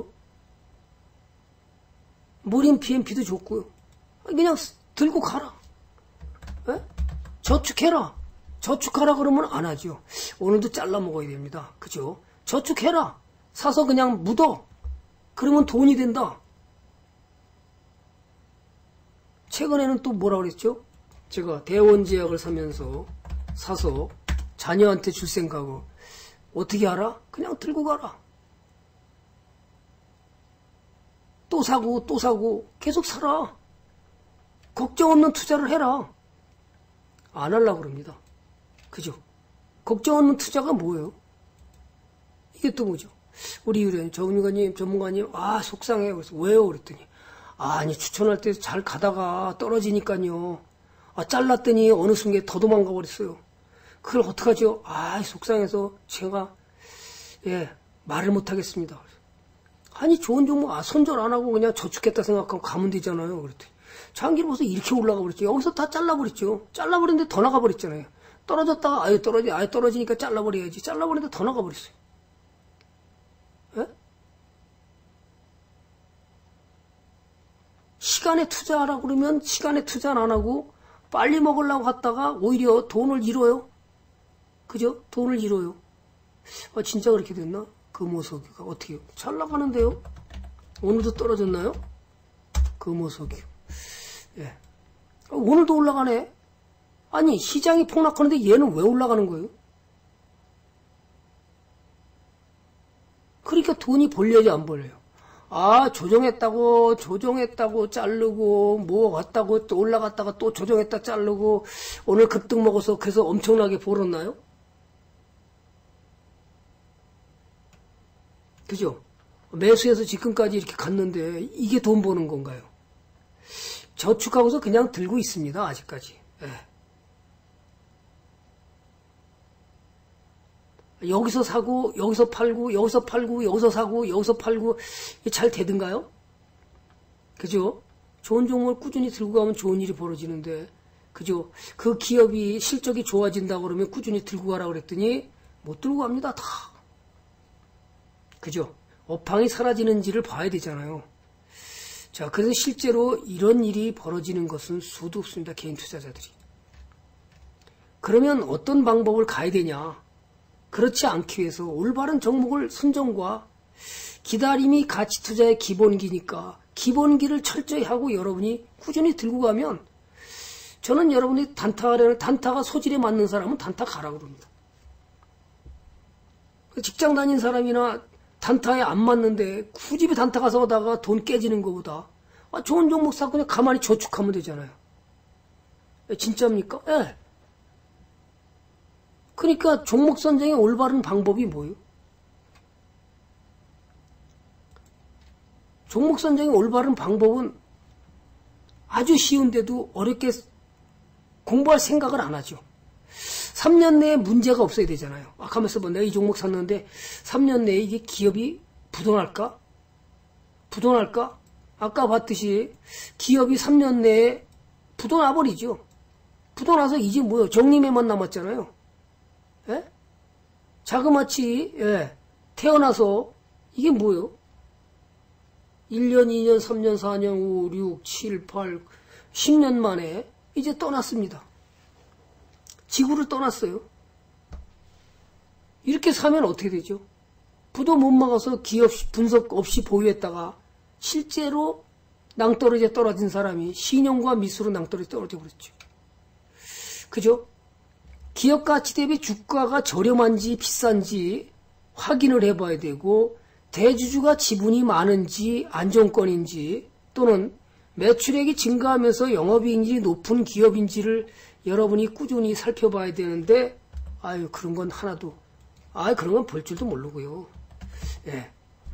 모린 PNP도 좋고요. 그냥 들고 가라. 에? 저축해라. 저축하라 그러면 안 하죠. 오늘도 잘라 먹어야 됩니다. 그죠? 저축해라. 사서 그냥 묻어. 그러면 돈이 된다. 최근에는 또 뭐라 그랬죠? 제가 대원제약을 사서 자녀한테 줄 생각으로 어떻게 하라? 그냥 들고 가라. 또 사고 계속 사라. 걱정 없는 투자를 해라. 안 하려고 그럽니다. 그죠? 걱정 없는 투자가 뭐예요? 이게 또 뭐죠? 우리 전문가님, 아, 속상해요. 그래서 왜요? 그랬더니, 아니, 추천할 때 잘 가다가 떨어지니까요. 아, 잘랐더니 어느 순간에 더 도망가 버렸어요. 그걸 어떡하죠? 아, 속상해서 제가, 말을 못 하겠습니다. 아니, 좋은 종목, 손절 안 하고 그냥 저축했다 생각하고 가면 되잖아요. 그랬더니, 장기로 벌써 이렇게 올라가 버렸죠. 여기서 다 잘라버렸죠. 잘라버렸는데 더 나가 버렸잖아요. 떨어졌다가, 떨어지니까 잘라버려야지. 잘라버렸는데 더 나가 버렸어요. 예? 시간에 투자하라고 그러면 시간에 투자는 안 하고 빨리 먹으려고 갔다가 오히려 돈을 잃어요. 그죠? 돈을 잃어요. 아, 진짜 그렇게 됐나? 금호석유가 어떻게 잘 나가는데요? 오늘도 떨어졌나요? 금호석유. 예. 오늘도 올라가네. 아니, 시장이 폭락하는데 얘는 왜 올라가는 거예요? 그러니까 돈이 벌려야지 안 벌려요. 아, 조정했다고 자르고, 뭐 왔다고 또 올라갔다가 또 조정했다 자르고, 오늘 급등 먹어서 그래서 엄청나게 벌었나요? 그죠? 매수해서 지금까지 이렇게 갔는데, 이게 돈 버는 건가요? 저축하고서 그냥 들고 있습니다, 아직까지. 예. 여기서 사고, 여기서 팔고, 여기서 팔고, 여기서 사고, 여기서 팔고, 이게 잘 되든가요? 그죠? 좋은 종목을 꾸준히 들고 가면 좋은 일이 벌어지는데, 그죠? 그 기업이 실적이 좋아진다고 그러면 꾸준히 들고 가라고 그랬더니, 못 들고 갑니다, 다. 그죠? 업황이 사라지는지를 봐야 되잖아요. 자, 그래서 실제로 이런 일이 벌어지는 것은 수도 없습니다, 개인 투자자들이. 그러면 어떤 방법을 가야 되냐? 그렇지 않기 위해서 올바른 종목을 선정과 기다림이 가치 투자의 기본기니까 기본기를 철저히 하고 여러분이 꾸준히 들고 가면 저는 여러분이 단타가 소질에 맞는 사람은 단타 가라고 그럽니다. 직장 다닌 사람이나 단타에 안 맞는데 굳이 단타 가서 하다가 돈 깨지는 것보다 좋은 종목 사고 그냥 가만히 저축하면 되잖아요. 진짜입니까? 예. 그러니까 종목 선정의 올바른 방법이 뭐예요? 종목 선정의 올바른 방법은 아주 쉬운데도 어렵게 공부할 생각을 안 하죠. 3년 내에 문제가 없어야 되잖아요. 가만있어 봐. 내가 이 종목 샀는데 3년 내에 이게 기업이 부도날까? 아까 봤듯이 기업이 3년 내에 부도 나버리죠. 부도 나서 이제 뭐요? 정리매만 남았잖아요. 예? 자그마치, 예, 태어나서, 이게 뭐요? 1년, 2년, 3년, 4년, 5, 6, 7, 8, 10년 만에 이제 떠났습니다. 지구를 떠났어요. 이렇게 사면 어떻게 되죠? 부도 못 막아서 기업 분석 없이 보유했다가 실제로 낭떠러지에 떨어진 사람이 신용과 미수로 낭떠러지에 떨어져 버렸죠. 그죠? 기업 가치 대비 주가가 저렴한지 비싼지 확인을 해봐야 되고, 대주주가 지분이 많은지 안정권인지 또는 매출액이 증가하면서 영업이익이 높은 기업인지를 여러분이 꾸준히 살펴봐야 되는데, 아유, 그런 건 하나도, 그런 건 볼 줄도 모르고요. 예.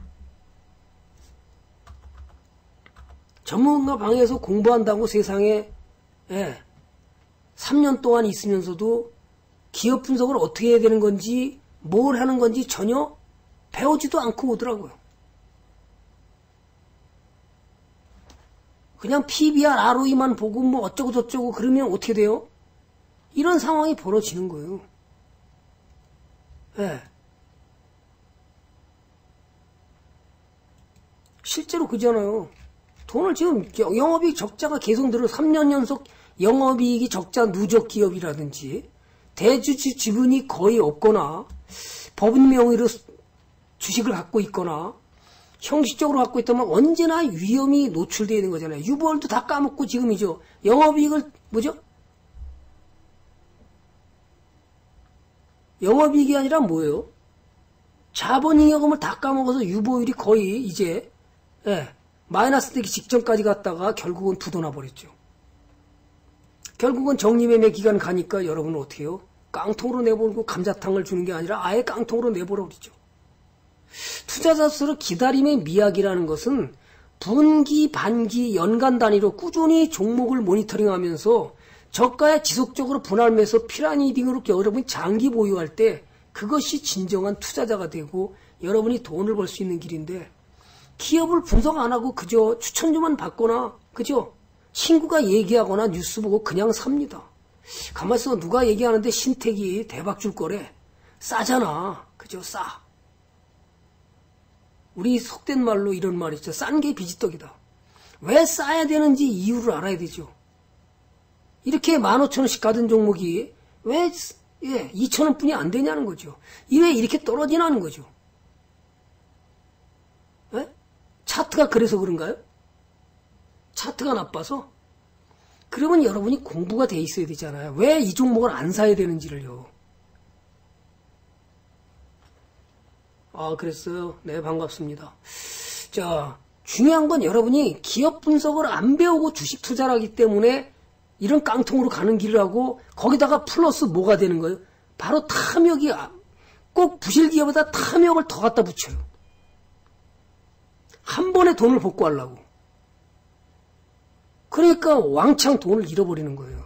전문가 방에서 공부한다고 세상에, 예, 3년 동안 있으면서도 기업 분석을 어떻게 해야 되는 건지, 뭘 하는 건지 전혀 배우지도 않고 오더라고요. 그냥 PBR, ROE만 보고 뭐 어쩌고 저쩌고 그러면 어떻게 돼요? 이런 상황이 벌어지는 거예요. 예. 실제로 그잖아요. 돈을 지금 영업이익 적자가 계속 늘어 3년 연속 영업이익이 적자 누적 기업이라든지 대주주 지분이 거의 없거나 법인 명의로 주식을 갖고 있거나 형식적으로 갖고 있다면 언제나 위험이 노출되어 있는 거잖아요. 유보율도 다 까먹고 지금이죠. 영업이익을 뭐죠? 영업이익이 아니라 뭐예요? 자본잉여금을 다 까먹어서 유보율이 거의 이제, 예, 마이너스 되기 직전까지 갔다가 결국은 부도나 버렸죠. 결국은 정리매매 기간 가니까 여러분은 어떻게 해요? 깡통으로 내버리고 감자탕을 주는 게 아니라 아예 깡통으로 내버려 버리죠. 투자자수로 기다림의 미학이라는 것은 분기, 반기, 연간 단위로 꾸준히 종목을 모니터링하면서 저가에 지속적으로 분할매서 피라미딩으로 여러분이 장기 보유할 때 그것이 진정한 투자자가 되고 여러분이 돈을 벌 수 있는 길인데, 기업을 분석 안 하고 그저 추천주만 받거나 그저 친구가 얘기하거나 뉴스 보고 그냥 삽니다. 가만히 있어, 누가 얘기하는데 신택이 대박 줄 거래. 싸잖아. 그죠? 싸. 우리 속된 말로 이런 말 있죠. 싼 게 비지떡이다. 왜 싸야 되는지 이유를 알아야 되죠. 이렇게 15,000원씩 가던 종목이 왜 2,000원 뿐이 안 되냐는 거죠. 왜 이렇게 떨어지냐는 거죠. 예? 차트가 그래서 그런가요? 차트가 나빠서? 그러면 여러분이 공부가 돼 있어야 되잖아요. 왜 이 종목을 안 사야 되는지를요. 그랬어요. 네, 반갑습니다. 자, 중요한 건 여러분이 기업 분석을 안 배우고 주식 투자를 하기 때문에 이런 깡통으로 가는 길을 하고, 거기다가 플러스 뭐가 되는 거예요? 바로 탐욕이, 꼭 부실기업에다 탐욕을 더 갖다 붙여요. 한 번에 돈을 복구하려고. 그러니까 왕창 돈을 잃어버리는 거예요.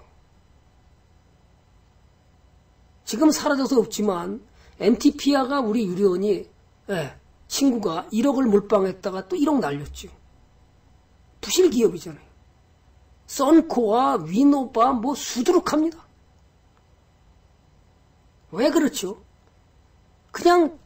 지금 사라져서 없지만 MTP아가 우리 유료원이, 친구가 1억을 몰빵했다가 또 1억 날렸죠. 부실기업이잖아요. 썬코와 위노바 뭐 수두룩합니다. 왜 그렇죠? 그냥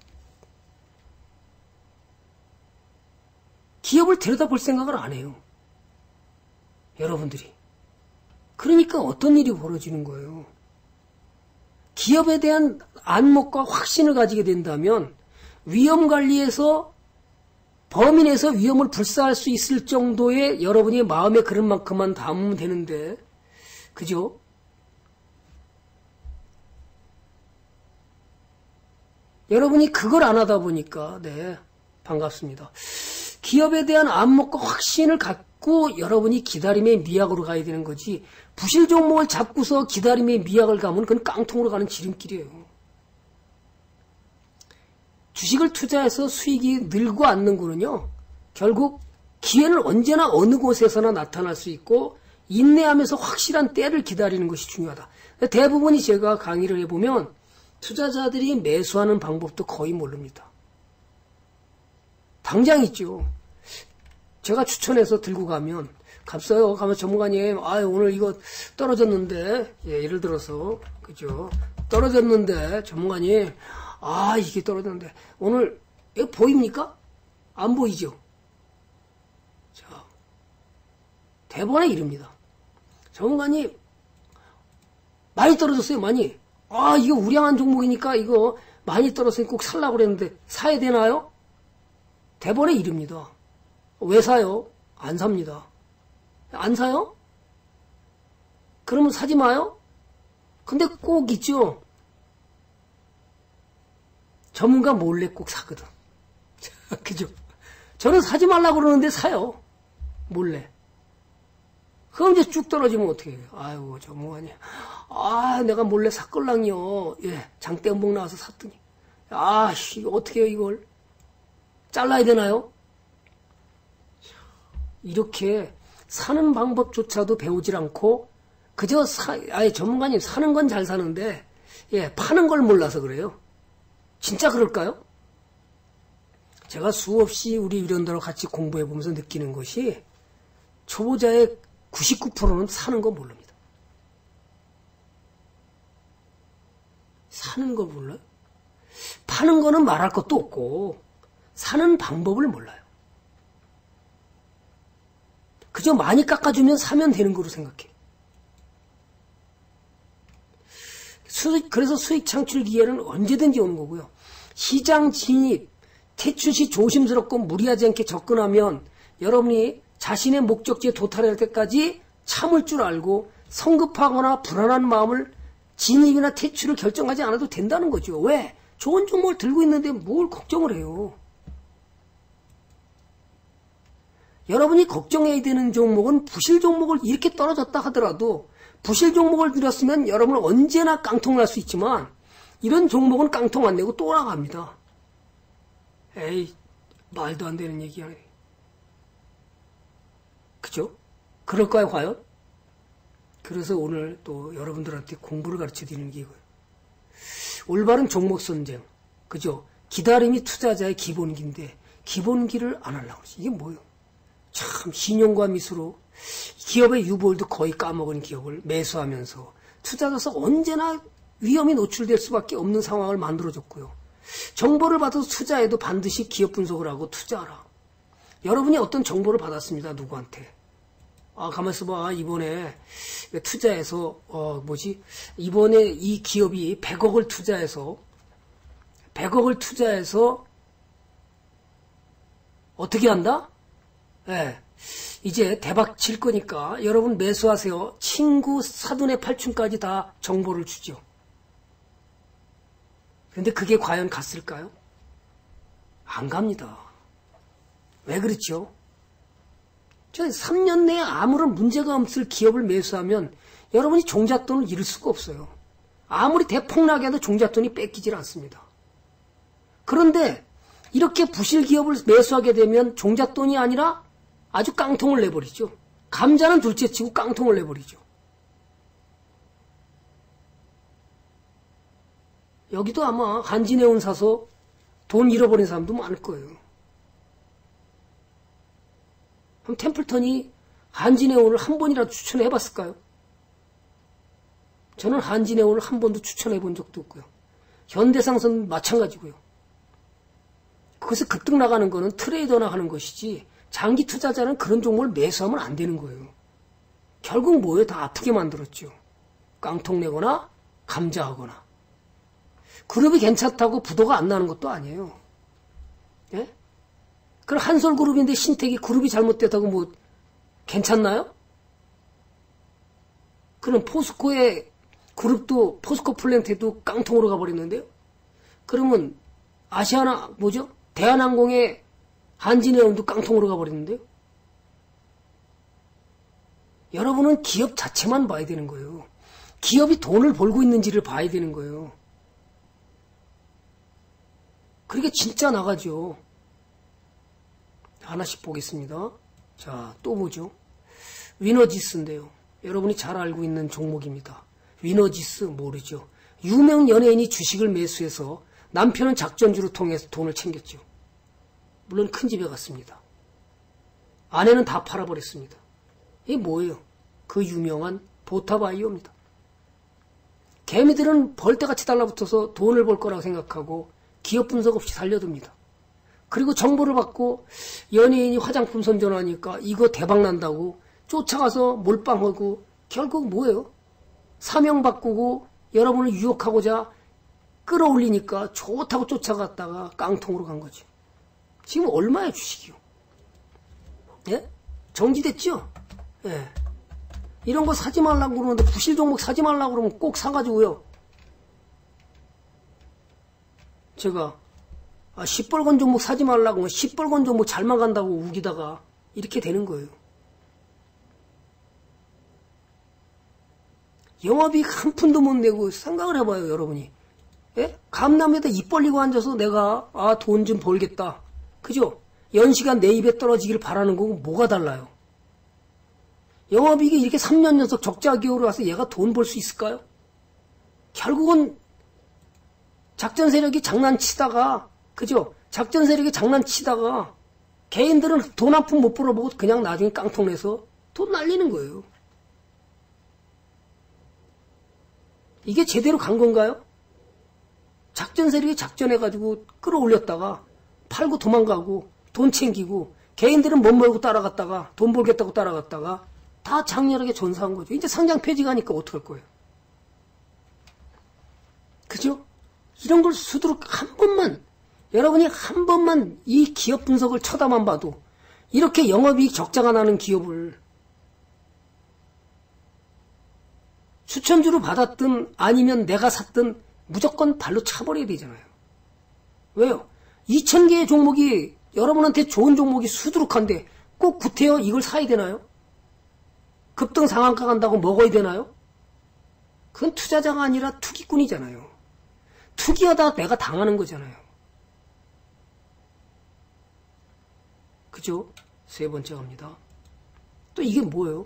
기업을 들여다볼 생각을 안 해요. 여러분들이. 그러니까 어떤 일이 벌어지는 거예요. 기업에 대한 안목과 확신을 가지게 된다면 위험관리에서 범인에서 위험을 불사할 수 있을 정도의 여러분이 마음에 그런 만큼만 담으면 되는데, 그죠? 여러분이 그걸 안 하다 보니까, 네, 반갑습니다. 기업에 대한 안목과 확신을 갖고 여러분이 기다림의 미학으로 가야 되는 거지, 부실 종목을 잡고서 기다림의 미학을 가면 그건 깡통으로 가는 지름길이에요. 주식을 투자해서 수익이 늘고 않는 거는요, 결국 기회는 언제나 어느 곳에서나 나타날 수 있고 인내하면서 확실한 때를 기다리는 것이 중요하다. 대부분이 제가 강의를 해보면 투자자들이 매수하는 방법도 거의 모릅니다. 당장 있죠. 제가 추천해서 들고 가면 값어요. 가면 전문가님, 오늘 이거 떨어졌는데, 예, 예를 들어서, 그죠? 떨어졌는데, 전문가님, 이게 떨어졌는데, 오늘, 이거 보입니까? 안 보이죠? 자, 대본에 이릅니다. 전문가님, 많이 떨어졌어요, 많이. 이거 우량한 종목이니까 이거 많이 떨어졌으니 꼭 살라고 그랬는데, 사야 되나요? 대본에 이릅니다. 왜 사요? 안 삽니다. 안 사요? 그러면 사지 마요? 근데 꼭 있죠. 전문가 몰래 꼭 사거든. 그죠? 저는 사지 말라고 그러는데 사요. 몰래. 그럼 이제 쭉 떨어지면 어떻게 해요? 아이고, 전문가님. 내가 몰래 샀걸랑요. 예, 장대음봉 나와서 샀더니. 어떻게 해요, 이걸? 잘라야 되나요? 이렇게 사는 방법조차도 배우질 않고 그저 전문가님 사는 건 잘 사는데 예, 파는 걸 몰라서 그래요. 진짜 그럴까요? 제가 수없이 우리 위원들하고 같이 공부해보면서 느끼는 것이 초보자의 99%는 사는 거 모릅니다. 사는 걸 몰라요? 파는 거는 말할 것도 없고 사는 방법을 몰라요. 그저 많이 깎아주면 사면 되는 거로 생각해. 그래서 수익 창출 기회는 언제든지 오는 거고요. 시장 진입, 퇴출 시 조심스럽고 무리하지 않게 접근하면 여러분이 자신의 목적지에 도달할 때까지 참을 줄 알고 성급하거나 불안한 마음을 진입이나 퇴출을 결정하지 않아도 된다는 거죠. 왜? 좋은 종목을 들고 있는데 뭘 걱정을 해요. 여러분이 걱정해야 되는 종목은 부실 종목을 이렇게 떨어졌다 하더라도 부실 종목을 들였으면 여러분은 언제나 깡통날 수 있지만 이런 종목은 깡통 안 내고 또 나갑니다. 에이, 말도 안 되는 얘기야. 그죠? 그럴까요, 과연? 그래서 오늘 또 여러분들한테 공부를 가르쳐 드리는 게 이거예요. 올바른 종목 선정. 그죠? 기다림이 투자자의 기본기인데 기본기를 안 하려고 그러지. 이게 뭐예요? 참 신용과 미수로 기업의 유보율도 거의 까먹은 기업을 매수하면서 투자자서 언제나 위험이 노출될 수밖에 없는 상황을 만들어줬고요. 정보를 받아서 투자해도 반드시 기업 분석을 하고 투자하라. 여러분이 어떤 정보를 받았습니다. 누구한테. 가만있어 봐. 이번에 투자해서 이번에 이 기업이 100억을 투자해서 어떻게 한다? 예. 이제 대박 칠 거니까 여러분 매수하세요. 친구 사돈의 팔촌까지 다 정보를 주죠. 그런데 그게 과연 갔을까요? 안 갑니다. 왜 그렇죠? 3년 내에 아무런 문제가 없을 기업을 매수하면 여러분이 종잣돈을 잃을 수가 없어요. 아무리 대폭락이 해도 종잣돈이 뺏기질 않습니다. 그런데 이렇게 부실 기업을 매수하게 되면 종잣돈이 아니라 아주 깡통을 내버리죠. 감자는 둘째치고 깡통을 내버리죠. 여기도 아마 한진해운 사서 돈 잃어버린 사람도 많을 거예요. 그럼 템플턴이 한진해운을 한 번이라도 추천해 봤을까요? 저는 한진해운을 한 번도 추천해 본 적도 없고요. 현대상선 마찬가지고요. 그것을 급등 나가는 거는 트레이더나 하는 것이지 장기 투자자는 그런 종목을 매수하면 안 되는 거예요. 결국 뭐예요? 다 아프게 만들었죠. 깡통 내거나 감자하거나. 그룹이 괜찮다고 부도가 안 나는 것도 아니에요. 예? 그럼 한솔그룹인데 신택이 그룹이 잘못됐다고 뭐 괜찮나요? 그럼 포스코의 그룹도 포스코 플랜트도 깡통으로 가버렸는데요. 그러면 아시아나 뭐죠? 대한항공의 한진해운도 깡통으로 가버렸는데요. 여러분은 기업 자체만 봐야 되는 거예요. 기업이 돈을 벌고 있는지를 봐야 되는 거예요. 그게 진짜 나가죠. 하나씩 보겠습니다. 자, 또 보죠. 위너지스인데요. 여러분이 잘 알고 있는 종목입니다. 위너지스 모르죠. 유명 연예인이 주식을 매수해서 남편은 작전주를 통해서 돈을 챙겼죠. 물론 큰 집에 갔습니다. 아내는 다 팔아버렸습니다. 이게 뭐예요? 그 유명한 보타바이오입니다. 개미들은 벌떼같이 달라붙어서 돈을 벌 거라고 생각하고 기업 분석 없이 살려둡니다. 그리고 정보를 받고 연예인이 화장품 선전하니까 이거 대박 난다고 쫓아가서 몰빵하고 결국 뭐예요? 사명 바꾸고 여러분을 유혹하고자 끌어올리니까 좋다고 쫓아갔다가 깡통으로 간 거죠. 지금 얼마야 주식이요? 예? 정지됐죠? 예. 이런 거 사지 말라고 그러는데 부실 종목 사지 말라고 그러면 꼭 사가지고요. 제가 시뻘건 종목 사지 말라고 하면 시뻘건 종목 잘만 간다고 우기다가 이렇게 되는 거예요. 영업이익 한 푼도 못 내고 생각을 해봐요, 여러분이. 예? 감남에다 입 벌리고 앉아서 내가 돈 좀 벌겠다. 그죠? 연시간 내 입에 떨어지길 바라는 거고 뭐가 달라요? 영업이익이 이렇게 3년 연속 적자 기업으로 와서 얘가 돈 벌 수 있을까요? 결국은 작전 세력이 장난치다가, 그죠? 작전 세력이 장난치다가 개인들은 돈 한 푼 못 벌어보고 그냥 나중에 깡통 내서 돈 날리는 거예요. 이게 제대로 간 건가요? 작전 세력이 작전해가지고 끌어올렸다가 팔고 도망가고 돈 챙기고 개인들은 못 벌고 따라갔다가 돈 벌겠다고 따라갔다가 다 장렬하게 전사한 거죠. 이제 상장 폐지가니까 어떡할 거예요? 그죠? 이런 걸 수두룩 한 번만, 여러분이 한 번만 이 기업 분석을 쳐다만 봐도 이렇게 영업이익 적자가 나는 기업을 수천주로 받았든 아니면 내가 샀든 무조건 발로 차버려야 되잖아요. 왜요? 2,000개의 종목이 여러분한테 좋은 종목이 수두룩한데 꼭 구태여 이걸 사야 되나요? 급등 상한가 간다고 먹어야 되나요? 그건 투자자가 아니라 투기꾼이잖아요. 투기하다 내가 당하는 거잖아요. 그죠? 세 번째 갑니다. 또 이게 뭐예요?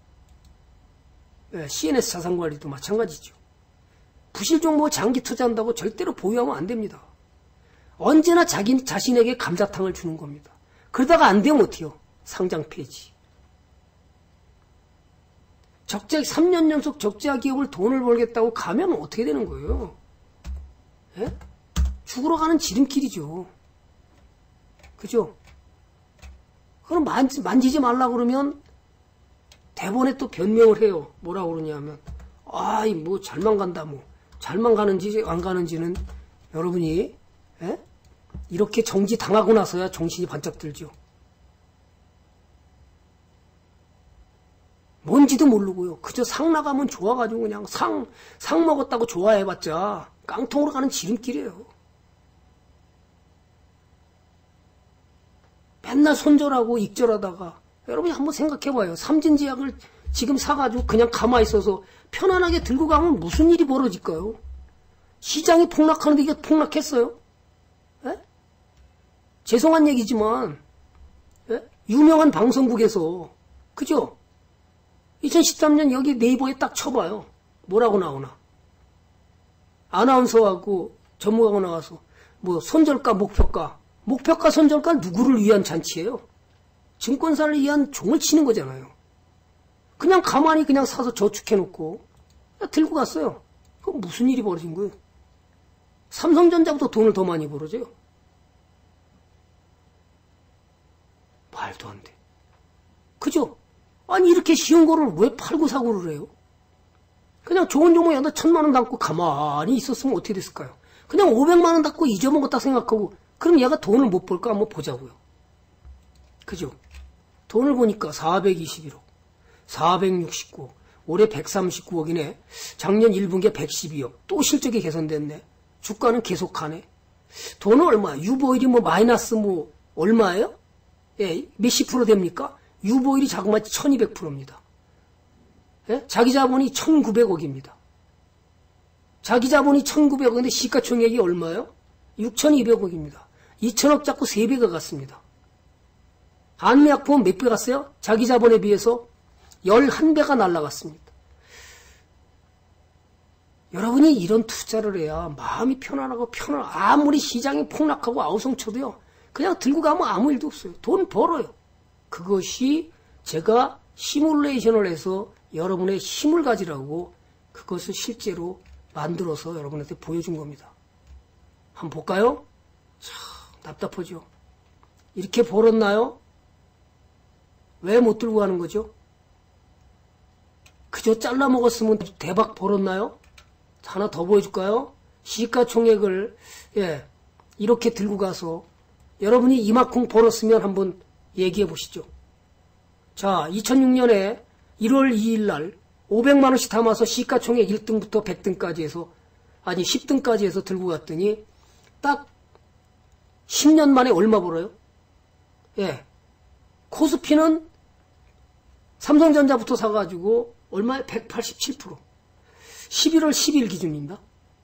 CNS 자산관리도 마찬가지죠. 부실 종목 장기 투자한다고 절대로 보유하면 안 됩니다. 언제나 자신에게 감자탕을 주는 겁니다. 그러다가 안 되면 어때요? 상장 폐지. 3년 연속 적자 기업을 돈을 벌겠다고 가면 어떻게 되는 거예요? 예? 죽으러 가는 지름길이죠. 그죠? 그럼 만지지 말라고 그러면 대본에 또 변명을 해요. 뭐라고 그러냐면, 뭐 잘만 간다, 뭐. 잘만 가는지 안 가는지는 여러분이, 예? 이렇게 정지 당하고 나서야 정신이 반짝 들죠. 뭔지도 모르고요. 그저 상 나가면 좋아가지고 그냥 상 먹었다고 좋아해봤자 깡통으로 가는 지름길이에요. 맨날 손절하고 익절하다가 여러분이 한번 생각해봐요. 삼진제약을 지금 사가지고 그냥 가만히 있어서 편안하게 들고 가면 무슨 일이 벌어질까요? 시장이 폭락하는데 이게 폭락했어요? 에? 죄송한 얘기지만 유명한 방송국에서 그죠? 2013년 여기 네이버에 딱 쳐봐요. 뭐라고 나오나? 아나운서하고 전문가가 나와서 뭐 손절가, 목표가, 손절가 누구를 위한 잔치예요? 증권사를 위한 종을 치는 거잖아요. 그냥 가만히 그냥 사서 저축해놓고 들고 갔어요. 그럼 무슨 일이 벌어진 거예요? 삼성전자보다 돈을 더 많이 벌어져요. 말도 안 돼. 그죠? 아니 이렇게 쉬운 거를 왜 팔고 사고를 해요? 그냥 좋은 종목에 1,000만 원 담고 가만히 있었으면 어떻게 됐을까요? 그냥 500만 원 담고 잊어먹었다 생각하고 그럼 얘가 돈을 못 벌까 한번 보자고요. 그죠? 돈을 보니까 421억, 469억, 올해 139억이네. 작년 1분기에 112억. 또 실적이 개선됐네. 주가는 계속하네. 돈은 얼마야? 유보율이 뭐 마이너스 뭐 얼마예요? 예, 몇십 프로 됩니까? 유보율이 자그마치 1200%입니다. 예? 자기 자본이 1900억입니다. 자기 자본이 1900억인데 시가총액이 얼마예요? 6200억입니다. 2000억 잡고 3배가 갔습니다. 한미약품은 몇 배 갔어요? 자기 자본에 비해서 11배가 날라갔습니다. 여러분이 이런 투자를 해야 마음이 편안하고 아무리 시장이 폭락하고 아우성쳐도요. 그냥 들고 가면 아무 일도 없어요. 돈 벌어요. 그것이 제가 시뮬레이션을 해서 여러분의 힘을 가지라고 그것을 실제로 만들어서 여러분한테 보여준 겁니다. 한번 볼까요? 참 답답하죠. 이렇게 벌었나요? 왜 못 들고 가는 거죠? 그저 잘라 먹었으면 대박 벌었나요? 하나 더 보여줄까요? 시가총액을 이렇게 들고 가서 여러분이 이만큼 벌었으면 한번 얘기해 보시죠. 자, 2006년에 1월 2일 날 500만 원씩 담아서 시가총액 1등부터 100등까지 해서 10등까지 해서 들고 갔더니 딱 10년 만에 얼마 벌어요? 코스피는 삼성전자부터 사가지고 얼마에 187%. 11월 10일 기준입니다.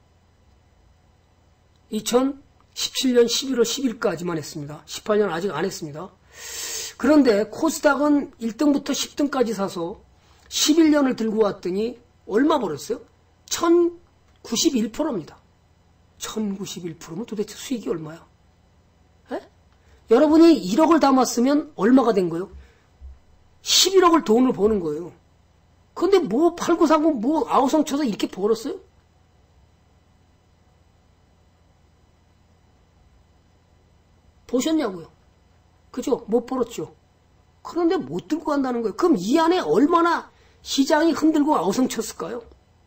2017년 11월 10일까지만 했습니다. 18년 아직 안 했습니다. 그런데 코스닥은 1등부터 10등까지 사서 11년을 들고 왔더니 얼마 벌었어요? 1091%입니다. 1091%면 도대체 수익이 얼마야? 여러분이 1억을 담았으면 얼마가 된 거예요? 11억을 돈을 버는 거예요. 근데 뭐 팔고 사고 뭐 아우성 쳐서 이렇게 벌었어요? 보셨냐고요? 그죠? 못 벌었죠. 그런데 못 들고 간다는 거예요. 그럼 이 안에 얼마나 시장이 흔들고 아우성 쳤을까요?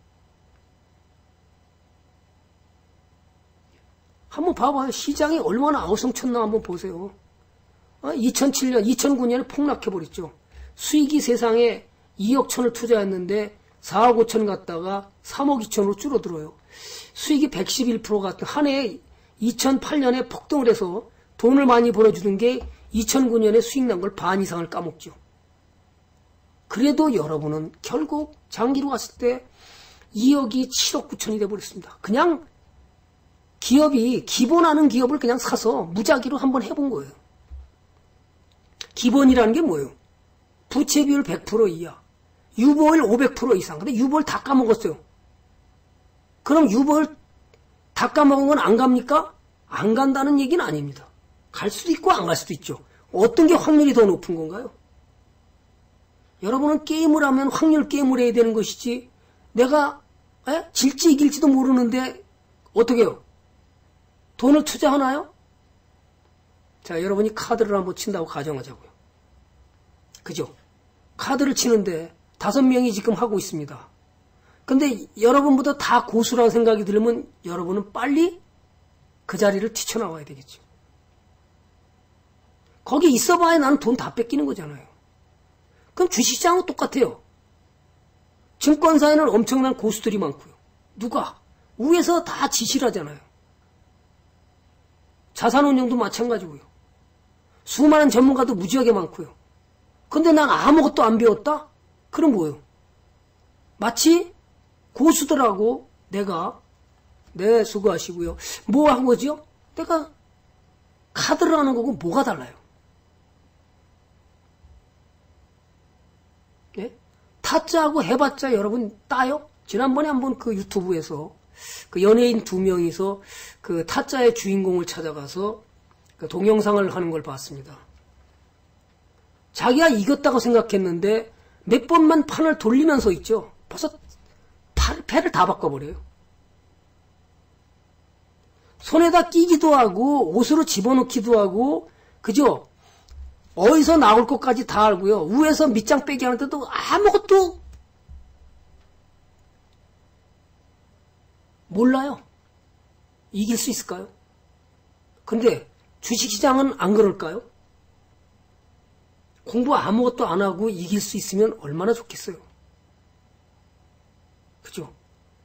한번 봐봐요. 시장이 얼마나 아우성 쳤나 한번 보세요. 2007년, 2009년에 폭락해버렸죠. 수익이 세상에 2억 천을 투자했는데 4억 5천 갔다가 3억 2천으로 줄어들어요. 수익이 111% 같은 한 해에 2008년에 폭등을 해서 돈을 많이 벌어주는 게 2009년에 수익 난 걸 반 이상을 까먹죠. 그래도 여러분은 결국 장기로 갔을 때 2억이 7억 9천이 돼버렸습니다. 그냥 기업이 기본하는 기업을 그냥 사서 무작위로 한번 해본 거예요. 기본이라는 게 뭐예요? 부채 비율 100% 이하, 유보율 500% 이상. 근데 유보율 다 까먹었어요. 그럼 유보율 다 까먹은 건 안 갑니까? 안 간다는 얘기는 아닙니다. 갈 수도 있고 안 갈 수도 있죠. 어떤 게 확률이 더 높은 건가요? 여러분은 게임을 하면 확률 게임을 해야 되는 것이지 내가 질지 이길지도 모르는데 어떻게 해요? 돈을 투자하나요? 자, 여러분이 카드를 한번 친다고 가정하자고요. 그죠? 카드를 치는데 5명이 지금 하고 있습니다. 근데 여러분보다 다 고수라고 생각이 들면 여러분은 빨리 그 자리를 뛰쳐나와야 되겠죠. 거기 있어봐야 나는 돈 다 뺏기는 거잖아요. 그럼 주식시장은 똑같아요. 증권사에는 엄청난 고수들이 많고요. 누가? 위에서 다 지시를 하잖아요. 자산운용도 마찬가지고요. 수많은 전문가도 무지하게 많고요. 근데 난 아무것도 안 배웠다? 그럼 뭐예요? 마치 고수들하고 내가 수고하시고요. 뭐 한 거죠? 내가 카드를 하는 거고 뭐가 달라요? 네? 타짜하고 해봤자 여러분 따요? 지난번에 한번 그 유튜브에서 그 연예인 2명이서 그 타짜의 주인공을 찾아가서 그 동영상을 하는 걸 봤습니다. 자기가 이겼다고 생각했는데 몇 번만 판을 돌리면서 있죠. 벌써 패를 다 바꿔버려요. 손에다 끼기도 하고 옷으로 집어넣기도 하고 그죠? 어디서 나올 것까지 다 알고요. 위에서 밑장 빼기 하는데도 아무것도 몰라요. 이길 수 있을까요? 근데 주식시장은 안 그럴까요? 공부 아무것도 안 하고 이길 수 있으면 얼마나 좋겠어요. 그죠?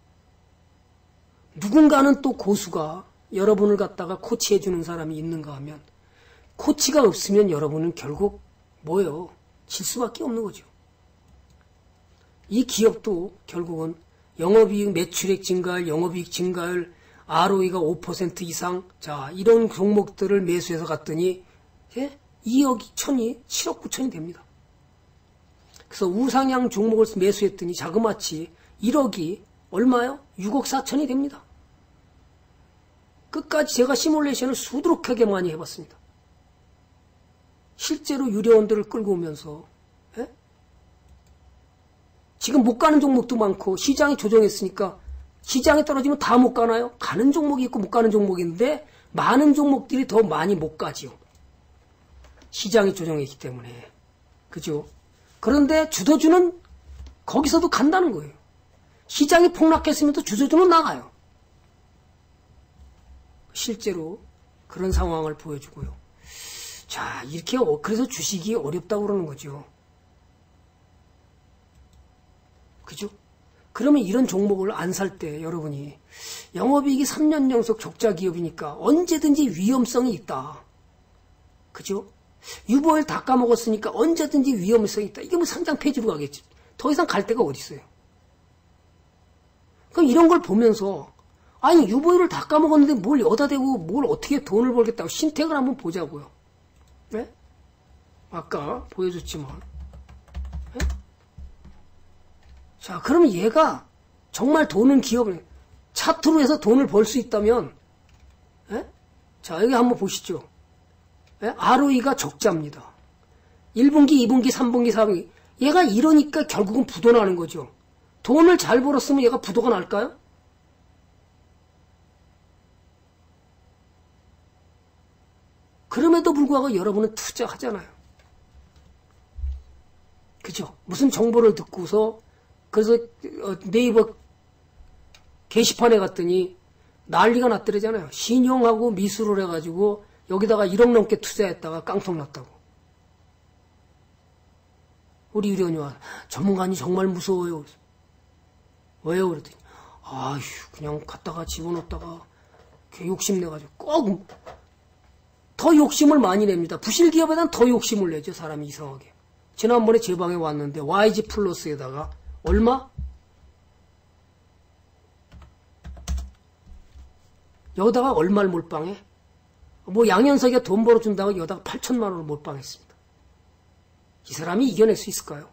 누군가는 또 고수가 여러분을 갖다가 코치해주는 사람이 있는가 하면 코치가 없으면 여러분은 결국 뭐예요? 질 수밖에 없는 거죠. 이 기업도 결국은 영업이익 매출액 증가율, 영업이익 증가율, ROE가 5% 이상, 자, 이런 종목들을 매수해서 갔더니, 2억 2천이 7억 9천이 됩니다. 그래서 우상향 종목을 매수했더니 자그마치 1억이 얼마요? 6억 4천이 됩니다. 끝까지 제가 시뮬레이션을 수두룩하게 많이 해봤습니다. 실제로 유료원들을 끌고 오면서 지금 못 가는 종목도 많고 시장이 조정했으니까 시장에 떨어지면 다 못 가나요? 가는 종목이 있고 못 가는 종목이 있는데 많은 종목들이 더 많이 못 가지요. 시장이 조정했기 때문에. 그죠? 그런데 주도주는 거기서도 간다는 거예요. 시장이 폭락했으면 또 주도주는 나가요. 실제로 그런 상황을 보여주고요. 자, 이렇게 그래서 주식이 어렵다고 그러는 거죠. 그죠? 그러면 이런 종목을 안 살 때 여러분이 영업이익이 3년 연속 적자 기업이니까 언제든지 위험성이 있다. 그죠? 유보율 다 까먹었으니까 언제든지 위험성이 있다. 이게 뭐 상장 폐지로 가겠지. 더 이상 갈 데가 어디 있어요. 그럼 이런 걸 보면서 아니 유보율을 다 까먹었는데 뭘 여다 대고 뭘 어떻게 돈을 벌겠다고 신택을 한번 보자고요. 네? 아까 보여줬지만 네? 자 그러면 얘가 정말 돈은 기업을 차트로 해서 돈을 벌 수 있다면 네? 자 여기 한번 보시죠. 네? ROE가 적자입니다. 1분기, 2분기, 3분기, 4분기 얘가 이러니까 결국은 부도 나는 거죠. 돈을 잘 벌었으면 얘가 부도가 날까요? 그럼에도 불구하고 여러분은 투자하잖아요. 그죠? 무슨 정보를 듣고서 그래서 네이버 게시판에 갔더니 난리가 났더래잖아요. 신용하고 미수를 해가지고 여기다가 1억 넘게 투자했다가 깡통 났다고. 우리 유리원이 와 전문가님 정말 무서워요. 왜요? 그랬더니 아휴 그냥 갖다가 집어넣었다가 욕심내가지고 꼭 더 욕심을 많이 냅니다. 부실기업에단 더 욕심을 내죠. 사람이 이상하게. 지난번에 제 방에 왔는데 YG 플러스에다가 얼마? 여기다가 얼마를 몰빵해? 뭐 양현석이가 돈 벌어준다고 여기다가 8천만 원을 몰빵했습니다. 이 사람이 이겨낼 수 있을까요?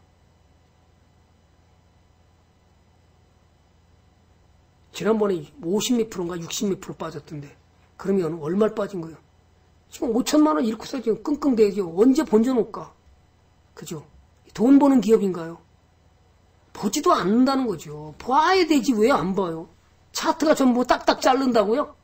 지난번에 50몇 프로인가 60몇 프로 빠졌던데 그러면 얼마를 빠진 거예요? 지금 5천만 원 잃고서 지금 끙끙대죠. 언제 본전올까? 그죠? 돈 버는 기업인가요? 보지도 않는다는 거죠. 봐야 되지 왜 안 봐요? 차트가 전부 딱딱 자른다고요?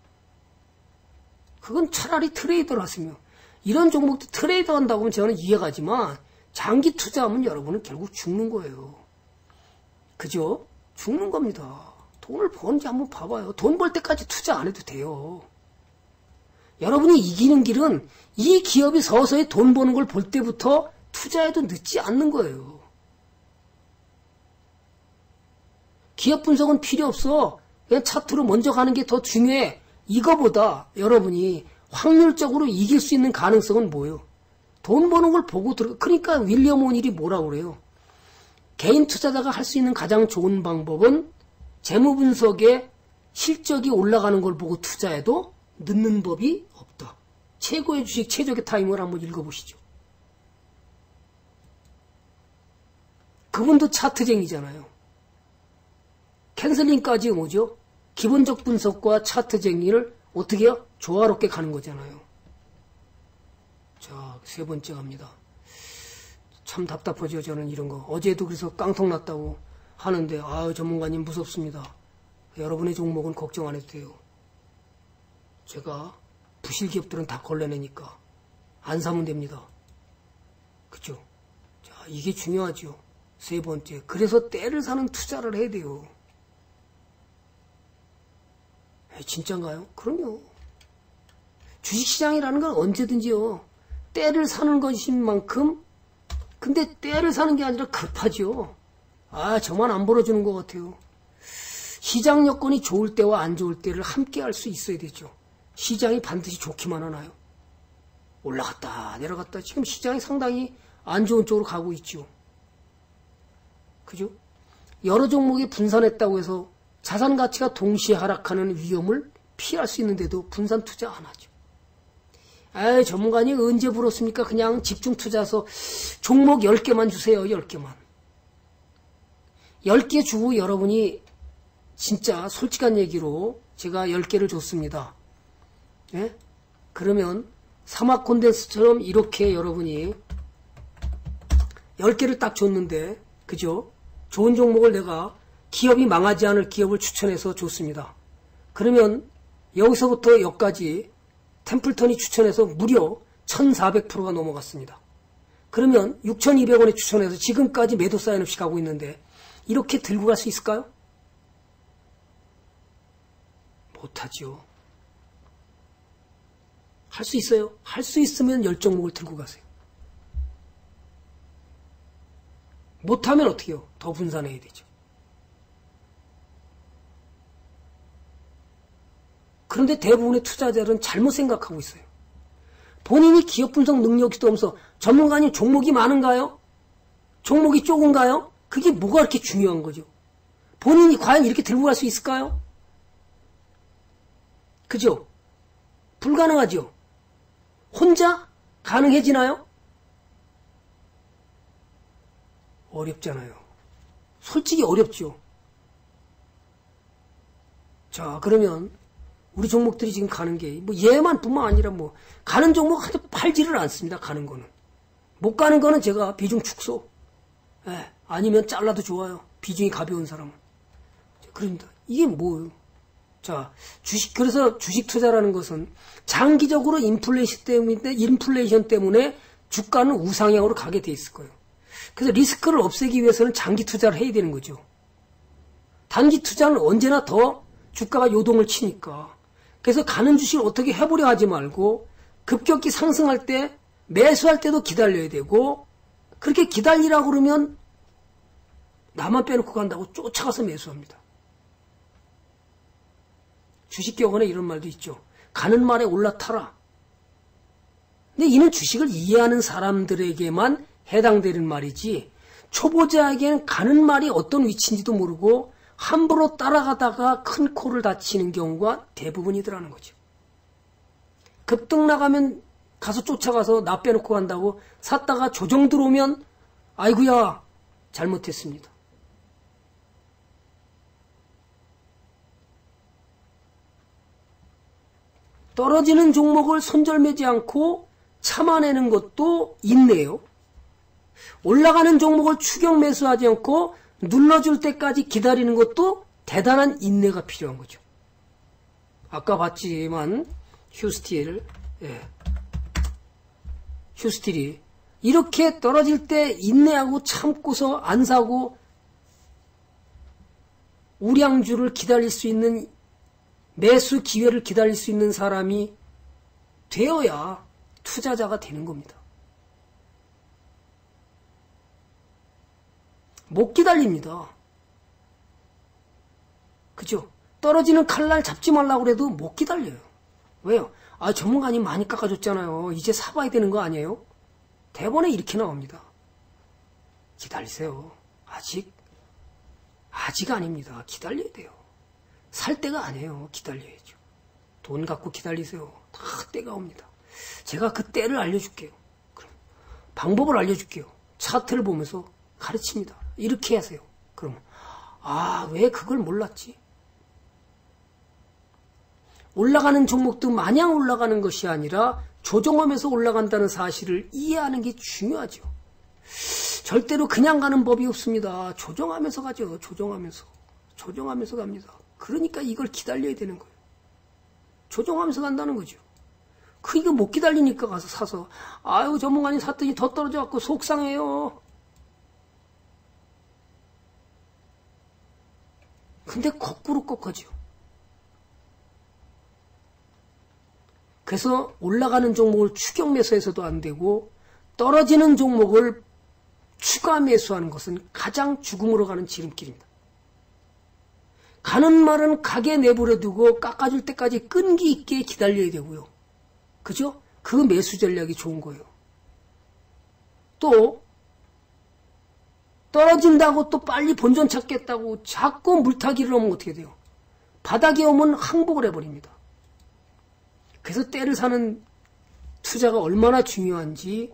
그건 차라리 트레이더를 하시며 이런 종목도 트레이더 한다고 하면 저는 이해가지만 장기 투자하면 여러분은 결국 죽는 거예요. 그죠? 죽는 겁니다. 돈을 버는지 한번 봐봐요. 돈 벌 때까지 투자 안 해도 돼요. 여러분이 이기는 길은 이 기업이 서서히 돈 버는 걸 볼 때부터 투자해도 늦지 않는 거예요. 기업 분석은 필요 없어. 그냥 차트로 먼저 가는 게 더 중요해. 이거보다 여러분이 확률적으로 이길 수 있는 가능성은 뭐예요? 돈 버는 걸 보고 들어. 그러니까 윌리엄 오닐이 뭐라고 그래요? 개인 투자자가 할 수 있는 가장 좋은 방법은 재무 분석에 실적이 올라가는 걸 보고 투자해도 늦는 법이 없다. 최고의 주식 최적의 타이밍을 한번 읽어보시죠. 그분도 차트쟁이잖아요. 캔슬링까지 뭐죠? 기본적 분석과 차트쟁이를 어떻게 해요? 조화롭게 가는 거잖아요. 자, 세 번째 갑니다. 참 답답하죠, 저는 이런 거. 어제도 그래서 깡통 났다고 하는데, 아유, 전문가님 무섭습니다. 여러분의 종목은 걱정 안 해도 돼요. 제가 부실기업들은 다 걸러내니까 안 사면 됩니다. 그죠? 자, 이게 중요하죠. 세 번째. 그래서 때를 사는 투자를 해야 돼요. 진짠가요? 그럼요. 주식시장이라는 건 언제든지요. 때를 사는 것인 만큼 근데 때를 사는 게 아니라 급하죠. 아, 저만 안 벌어주는 것 같아요. 시장 여건이 좋을 때와 안 좋을 때를 함께 할 수 있어야 되죠. 시장이 반드시 좋기만 하나요? 올라갔다 내려갔다 지금 시장이 상당히 안 좋은 쪽으로 가고 있죠. 그죠? 여러 종목이 분산했다고 해서 자산 가치가 동시에 하락하는 위험을 피할 수 있는데도 분산 투자 안 하죠. 아이, 전문가님 언제 불었습니까? 그냥 집중 투자해서 종목 10개만 주세요. 10개만. 10개 주고 여러분이 진짜 솔직한 얘기로 제가 10개를 줬습니다. 예? 그러면 사막 콘덴스처럼 이렇게 여러분이 10개를 딱 줬는데 그죠? 좋은 종목을 내가 기업이 망하지 않을 기업을 추천해서 줬습니다. 그러면 여기서부터 여기까지 템플턴이 추천해서 무려 1400%가 넘어갔습니다. 그러면 6200원에 추천해서 지금까지 매도 사인 없이 가고 있는데 이렇게 들고 갈 수 있을까요? 못하죠. 할 수 있어요. 할 수 있으면 10종목을 들고 가세요. 못하면 어떻게 해요? 더 분산해야 되죠. 그런데 대부분의 투자자들은 잘못 생각하고 있어요. 본인이 기업 분석 능력도 없어 전문가님 종목이 많은가요? 종목이 적은가요? 그게 뭐가 그렇게 중요한 거죠? 본인이 과연 이렇게 들고 갈 수 있을까요? 그죠? 불가능하죠? 혼자? 가능해지나요? 어렵잖아요. 솔직히 어렵죠. 자, 그러면 우리 종목들이 지금 가는 게 뭐 얘만 뿐만 아니라 뭐 가는 종목 하도 팔지를 않습니다. 가는 거는. 못 가는 거는 제가 비중 축소. 아니면 잘라도 좋아요. 비중이 가벼운 사람은. 그럽니다. 이게 뭐예요? 자, 그래서 주식 투자라는 것은 장기적으로 인플레이션 때문에 주가는 우상향으로 가게 돼 있을 거예요. 그래서 리스크를 없애기 위해서는 장기 투자를 해야 되는 거죠. 단기 투자는 언제나 더 주가가 요동을 치니까. 그래서 가는 주식을 어떻게 해보려 하지 말고 급격히 상승할 때 매수할 때도 기다려야 되고 그렇게 기다리라고 그러면 나만 빼놓고 간다고 쫓아가서 매수합니다. 주식격언에 이런 말도 있죠. 가는 말에 올라타라. 근데 이는 주식을 이해하는 사람들에게만 해당되는 말이지 초보자에게는 가는 말이 어떤 위치인지도 모르고 함부로 따라가다가 큰 코를 다치는 경우가 대부분이더라는 거죠. 급등 나가면 가서 쫓아가서 나 빼놓고 간다고 샀다가 조정 들어오면 아이고야 잘못했습니다. 떨어지는 종목을 손절매지 않고 참아내는 것도 있네요. 올라가는 종목을 추격 매수하지 않고 눌러줄 때까지 기다리는 것도 대단한 인내가 필요한 거죠. 아까 봤지만 휴스틸이 이렇게 떨어질 때 인내하고 참고서 안 사고 우량주를 기다릴 수 있는 매수 기회를 기다릴 수 있는 사람이 되어야 투자자가 되는 겁니다. 못 기다립니다. 그죠? 떨어지는 칼날 잡지 말라고 그래도 못 기다려요. 왜요? 전문가님 많이 깎아줬잖아요. 이제 사봐야 되는 거 아니에요? 대본에 이렇게 나옵니다. 기다리세요. 아직 아닙니다. 기다려야 돼요. 살 때가 아니에요. 기다려야죠. 돈 갖고 기다리세요. 다 때가 옵니다. 제가 그 때를 알려줄게요. 그럼 방법을 알려줄게요. 차트를 보면서 가르칩니다. 이렇게 하세요. 그럼 왜 그걸 몰랐지? 올라가는 종목도 마냥 올라가는 것이 아니라 조정하면서 올라간다는 사실을 이해하는 게 중요하죠. 절대로 그냥 가는 법이 없습니다. 조정하면서 가죠. 조정하면서 갑니다. 그러니까 이걸 기다려야 되는 거예요. 조정하면서 간다는 거죠. 이거 못 기다리니까 가서 사서 전문가님 샀더니 더 떨어져갖고 속상해요. 근데 거꾸로 꺾어져. 그래서 올라가는 종목을 추격 매수해서도 안 되고 떨어지는 종목을 추가 매수하는 것은 가장 죽음으로 가는 지름길입니다. 가는 말은 가게 내버려두고 깎아줄 때까지 끈기 있게 기다려야 되고요. 그죠? 그 매수 전략이 좋은 거예요. 또 떨어진다고 또 빨리 본전 찾겠다고 자꾸 물타기를 하면 어떻게 돼요? 바닥에 오면 항복을 해버립니다. 그래서 때를 사는 투자가 얼마나 중요한지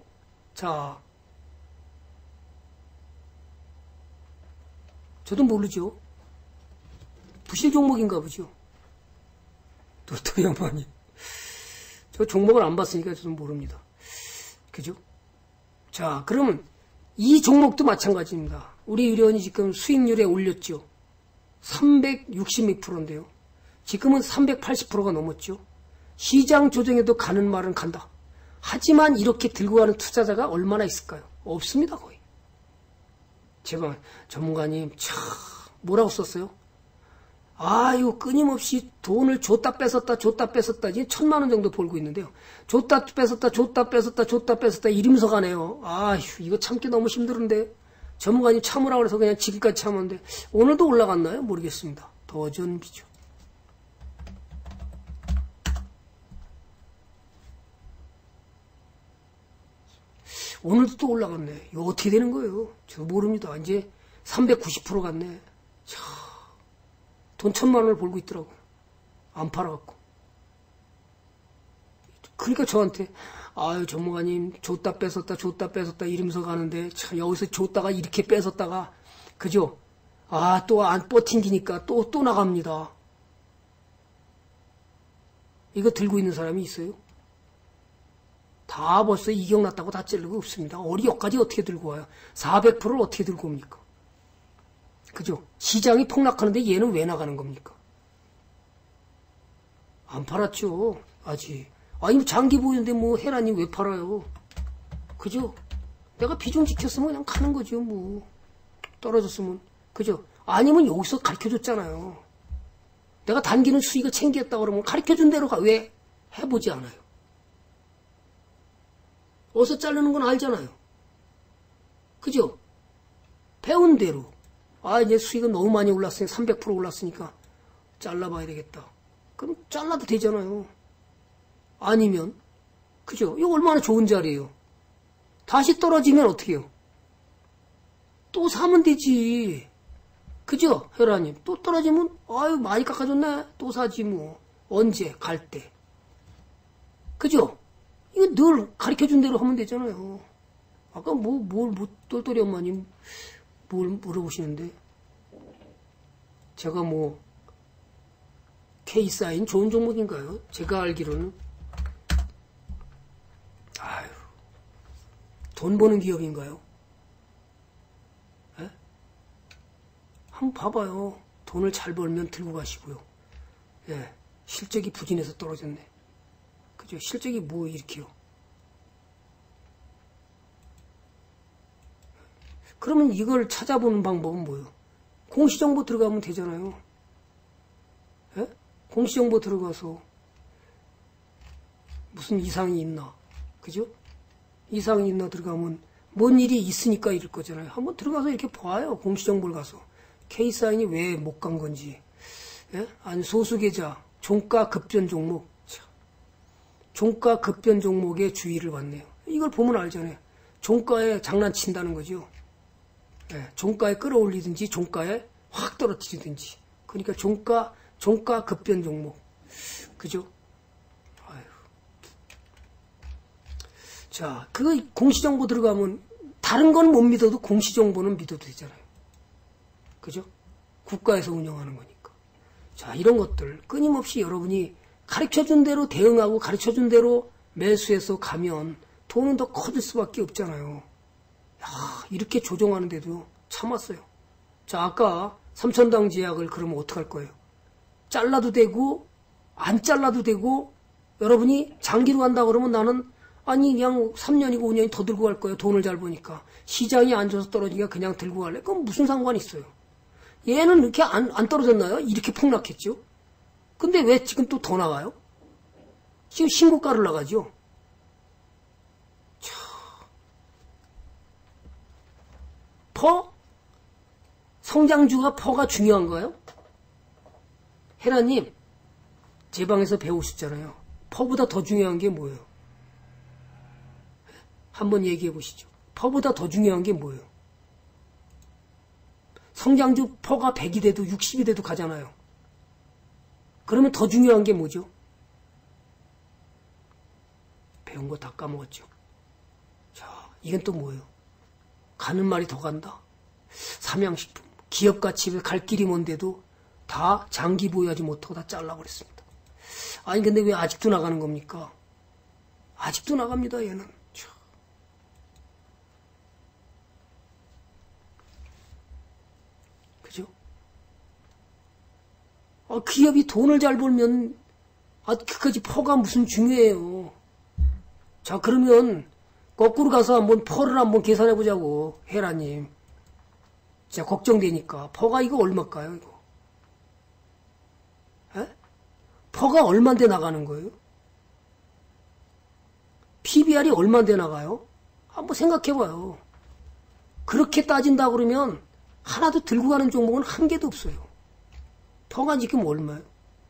저도 모르죠. 부실 종목인가 보죠. 도토리 양반이. 저 종목을 안 봤으니까 저도 모릅니다. 그죠? 자, 그러면 이 종목도 마찬가지입니다. 우리 의료원이 지금 수익률에 올렸죠. 360%인데요. 지금은 380%가 넘었죠. 시장 조정에도 가는 말은 간다. 하지만 이렇게 들고 가는 투자자가 얼마나 있을까요? 없습니다, 거의. 제발 전문가님 참 뭐라고 썼어요? 아유 끊임없이 돈을 줬다 뺏었다 줬다 뺐었다 이제 1,000만 원 정도 벌고 있는데요. 줬다 뺏었다 줬다 뺏었다 줬다 뺏었다 이러면서 가네요. 아휴 이거 참기 너무 힘들은데 전문가님 참으라고 해서 그냥 지금까지 참았는데 오늘도 올라갔나요? 모르겠습니다. 더전비죠. 오늘도 또 올라갔네. 이거 어떻게 되는 거예요? 저도 모릅니다. 이제 390% 갔네. 차, 돈 1,000만 원을 벌고 있더라고요. 안 팔아갖고. 그러니까 저한테 아유 전문가님 줬다 뺏었다 이러면서 가는데 참 여기서 줬다가 이렇게 뺏었다가 그죠? 아 또 안 버팅기니까 또 나갑니다. 이거 들고 있는 사람이 있어요? 다 벌써 이격 났다고 다 찌르고 없습니다. 여기까지 어떻게 들고 와요? 400%를 어떻게 들고 옵니까? 그죠? 시장이 폭락하는데 얘는 왜 나가는 겁니까? 안 팔았죠. 아직. 아니 장기 보유인데 뭐 헤라님 왜 팔아요? 그죠? 내가 비중 지켰으면 그냥 가는 거죠. 뭐 떨어졌으면. 그죠? 아니면 여기서 가르쳐줬잖아요. 내가 단기는 수익을 챙겼다 그러면 가르쳐준 대로 왜 해보지 않아요? 어디서 자르는 건 알잖아요. 그죠? 배운 대로. 아, 이제 수익은 너무 많이 올랐으니 300% 올랐으니까 잘라봐야 되겠다. 그럼 잘라도 되잖아요. 아니면, 그죠? 이거 얼마나 좋은 자리예요. 다시 떨어지면 어떻게 해요? 또 사면 되지. 그죠? 혜라님. 또 떨어지면, 아유, 많이 깎아줬네. 또 사지 뭐. 언제? 갈 때. 그죠? 이거 늘 가르쳐준 대로 하면 되잖아요. 아까 똘똘이 엄마님 뭘 물어보시는데. 제가 K사인 좋은 종목인가요? 제가 알기로는. 아유, 돈 버는 기업인가요? 에? 한번 봐봐요. 돈을 잘 벌면 들고 가시고요. 예, 실적이 부진해서 떨어졌네. 그죠? 실적이 뭐 이렇게요? 그러면 이걸 찾아보는 방법은 뭐예요? 공시정보 들어가면 되잖아요. 예? 공시정보 들어가서 무슨 이상이 있나? 그죠? 이상이 있나 들어가면 뭔 일이 있으니까 이럴 거잖아요. 한번 들어가서 이렇게 봐요. 공시정보를 가서. K사인이 왜 못 간 건지. 예? 아니 소수계좌, 종가 급변 종목. 종가 급변 종목의 주의를 받네요. 이걸 보면 알잖아요. 종가에 장난친다는 거죠. 네, 종가에 끌어올리든지 종가에 확 떨어뜨리든지. 그러니까 종가 급변 종목. 그죠? 아유. 자, 그 공시정보 들어가면 다른 건 못 믿어도 공시정보는 믿어도 되잖아요. 그죠? 국가에서 운영하는 거니까. 자, 이런 것들 끊임없이 여러분이 가르쳐준 대로 대응하고 가르쳐준 대로 매수해서 가면 돈은 더 커질 수밖에 없잖아요. 야, 이렇게 조정하는데도 참았어요. 자, 아까 삼천당 제약을 그러면 어떡할 거예요? 잘라도 되고 안 잘라도 되고 여러분이 장기로 간다 그러면 나는 아니 그냥 3년이고 5년이 더 들고 갈 거예요. 돈을 잘 버니까. 시장이 안 좋아서 떨어지니까 그냥 들고 갈래? 그럼 무슨 상관이 있어요? 얘는 이렇게 안 떨어졌나요? 이렇게 폭락했죠? 근데 왜 지금 또 더 나가요? 지금 신고가를 나가죠? 퍼? 성장주가 퍼가 중요한가요? 헤라님, 제 방에서 배우셨잖아요. 퍼보다 더 중요한 게 뭐예요? 한번 얘기해 보시죠. 퍼보다 더 중요한 게 뭐예요? 성장주 퍼가 100이 돼도 60이 돼도 가잖아요. 그러면 더 중요한 게 뭐죠? 배운 거 다 까먹었죠. 자, 이건 또 뭐예요? 가는 말이 더 간다. 삼양식품, 기업가치 갈 길이 먼데도 다 장기 보유하지 못하고 다 잘라버렸습니다. 아니 근데 왜 아직도 나가는 겁니까? 아직도 나갑니다, 얘는. 기업이 돈을 잘 벌면 그까지 퍼가 무슨 중요해요. 자, 그러면 거꾸로 가서 한번 퍼를 한번 계산해 보자고. 헤라님. 진짜 걱정되니까. 퍼가 이거 얼마일까요, 이거? 에? 퍼가 얼마인데 나가는 거예요? PBR이 얼마인데 나가요? 한번 생각해봐요. 그렇게 따진다 그러면 하나도 들고 가는 종목은 한 개도 없어요. 퍼가 지금 얼마예요?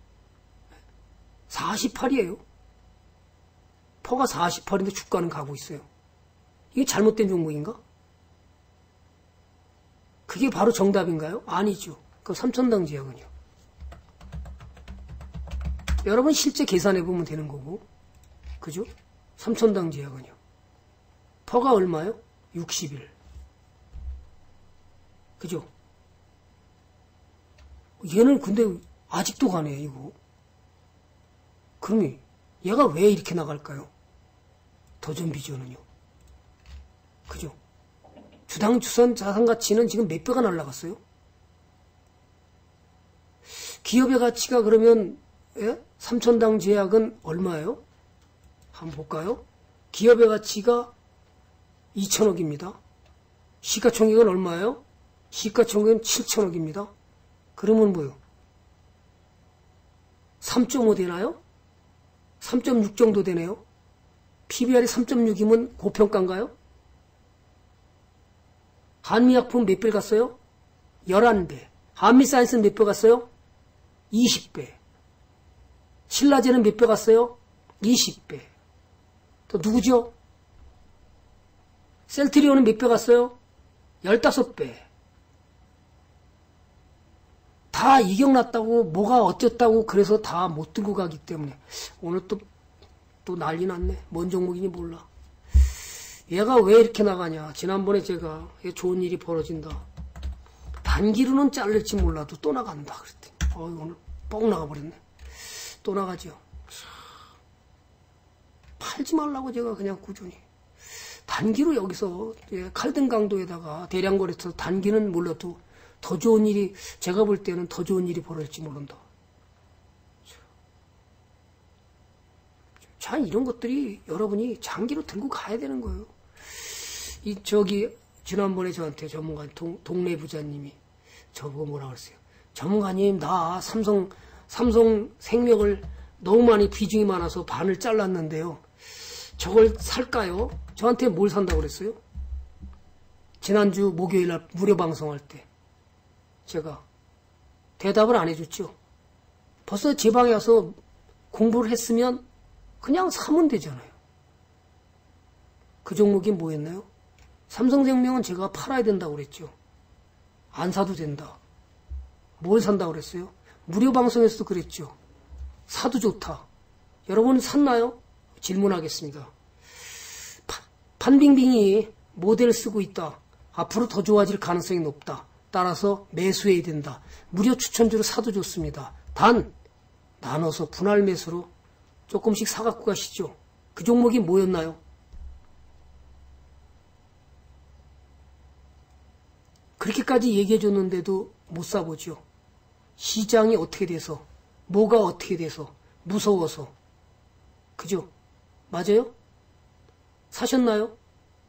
48이에요. 퍼가 48인데 주가는 가고 있어요. 이게 잘못된 종목인가? 그게 바로 정답인가요? 아니죠. 그 삼천당 제약은요. 여러분 실제 계산해보면 되는 거고. 그죠? 삼천당 제약은요. 퍼가 얼마요? 60일. 그죠? 얘는 근데 아직도 가네, 이거. 그러면 얘가 왜 이렇게 나갈까요? 도전 비전은요. 그죠? 주당 주선 자산 가치는 지금 몇 배가 날라갔어요? 기업의 가치가 그러면 삼천당 제약은 얼마예요? 한번 볼까요? 기업의 가치가 2천억입니다. 시가총액은 얼마예요? 시가총액은 7천억입니다. 그러면 뭐요? 3.5 되나요? 3.6 정도 되네요. PBR이 3.6이면 고평가인가요? 한미약품 몇 배 갔어요? 11배. 한미사이언스는 몇 배 갔어요? 20배. 신라제는 몇 배 갔어요? 20배. 또 누구죠? 셀트리온은 몇 배 갔어요? 15배. 다 이격났다고 뭐가 어쨌다고 그래서 다 못 들고 가기 때문에 오늘 또 난리 났네. 뭔 종목인지 몰라. 얘가 왜 이렇게 나가냐. 지난번에 제가 좋은 일이 벌어진다. 단기로는 잘릴지 몰라도 또 나간다 그랬더니 오늘 뻥 나가버렸네. 또 나가죠. 팔지 말라고 제가 그냥 꾸준히 단기로 여기서 칼등 강도에다가 대량 거래처 단기는 몰라도 더 좋은 일이 제가 볼 때는 더 좋은 일이 벌어질지 모른다. 자, 이런 것들이 여러분이 장기로 들고 가야 되는 거예요. 지난번에 저한테 전문가 동네 부자님이 저보고 뭐라 그랬어요. 전문가님, 나 삼성생명을 너무 많이 비중이 많아서 반을 잘랐는데요. 저걸 살까요? 저한테 뭘 산다고 그랬어요? 지난주 목요일날 무료 방송할 때 제가 대답을 안 해줬죠. 벌써 제 방에 와서 공부를 했으면 그냥 사면 되잖아요. 그 종목이 뭐였나요? 삼성생명은 제가 팔아야 된다고 그랬죠. 안 사도 된다. 뭘 산다고 그랬어요? 무료 방송에서도 그랬죠. 사도 좋다. 여러분 샀나요? 질문하겠습니다. 판빙빙이 모델을 쓰고 있다. 앞으로 더 좋아질 가능성이 높다. 따라서 매수해야 된다. 무료 추천주로 사도 좋습니다. 단 나눠서 분할 매수로 조금씩 사갖고 가시죠. 그 종목이 뭐였나요? 그렇게까지 얘기해줬는데도 못 사보죠. 시장이 어떻게 돼서, 뭐가 어떻게 돼서, 무서워서. 그죠? 맞아요? 사셨나요?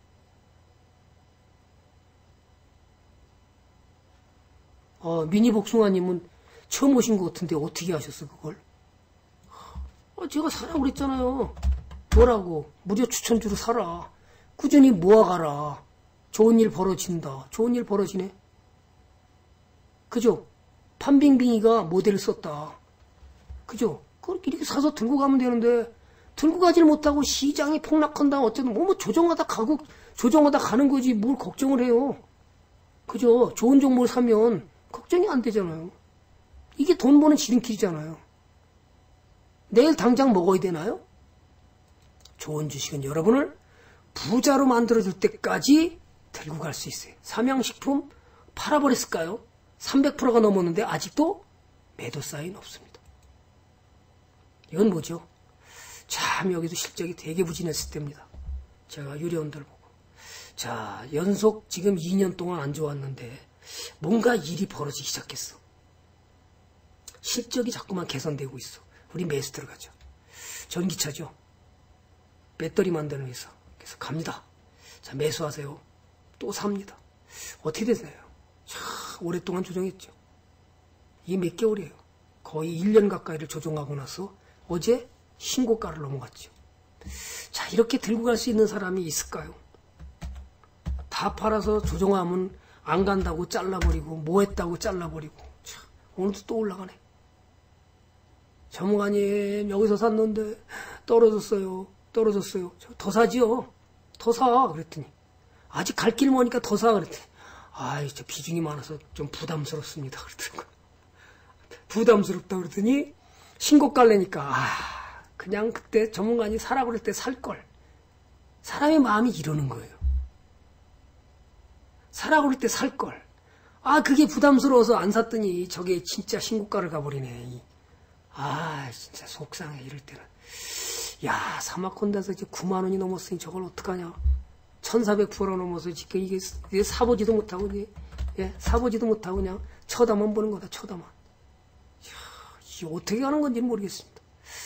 미니복숭아님은 처음 오신 것 같은데 어떻게 하셨어, 그걸? 제가 사라고 그랬잖아요. 뭐라고? 무료 추천주로 사라. 꾸준히 모아가라. 좋은 일 벌어진다. 좋은 일 벌어지네. 그죠? 판빙빙이가 모델을 썼다. 그죠? 그렇게 이렇게 사서 들고 가면 되는데 들고 가질 못하고 시장이 폭락한다 어쨌든 뭐 조정하다 가고 조정하다 가는 거지 뭘 걱정을 해요. 그죠? 좋은 종목을 사면 걱정이 안 되잖아요. 이게 돈 버는 지름길이잖아요. 내일 당장 먹어야 되나요? 좋은 주식은 여러분을 부자로 만들어줄 때까지 들고 갈 수 있어요. 삼양식품 팔아버렸을까요? 300%가 넘었는데 아직도 매도 사인 없습니다. 이건 뭐죠? 참 여기도 실적이 되게 부진했을 때입니다. 제가 유료원들 보고. 자, 연속 지금 2년 동안 안 좋았는데 뭔가 일이 벌어지기 시작했어. 실적이 자꾸만 개선되고 있어. 우리 매수 들어가죠. 전기차죠. 배터리 만드는 회사. 그래서 갑니다. 자, 매수하세요. 또 삽니다. 어떻게 되나요? 참 오랫동안 조정했죠. 이게 몇 개월이에요. 거의 1년 가까이를 조정하고 나서 어제 신고가를 넘어갔죠. 자, 이렇게 들고 갈 수 있는 사람이 있을까요? 다 팔아서 조정하면 안 간다고 잘라버리고 뭐 했다고 잘라버리고 참, 오늘도 또 올라가네. 전문가님 여기서 샀는데 떨어졌어요. 더 사지요. 더 사. 그랬더니 아직 갈 길 머니까 더 사. 그랬더니 아이 저 비중이 많아서 좀 부담스럽습니다. 그러더라고요. 부담스럽다 그랬더니 신고가래니까 그냥 그때 전문가님 사라고 그럴 때 살걸. 사람의 마음이 이러는 거예요. 사라고 그럴 때 살걸. 그게 부담스러워서 안 샀더니 저게 진짜 신고가를 가버리네. 진짜 속상해 이럴 때는. 야, 사마콘다에서 이제 9만 원이 넘었으니 저걸 어떡하냐. 1400% 넘어서 지금 이게 사보지도 못하고 사보지도 못하고 그냥 쳐다만 보는 거다. 쳐다만. 이야, 이게 어떻게 하는 건지 모르겠습니다.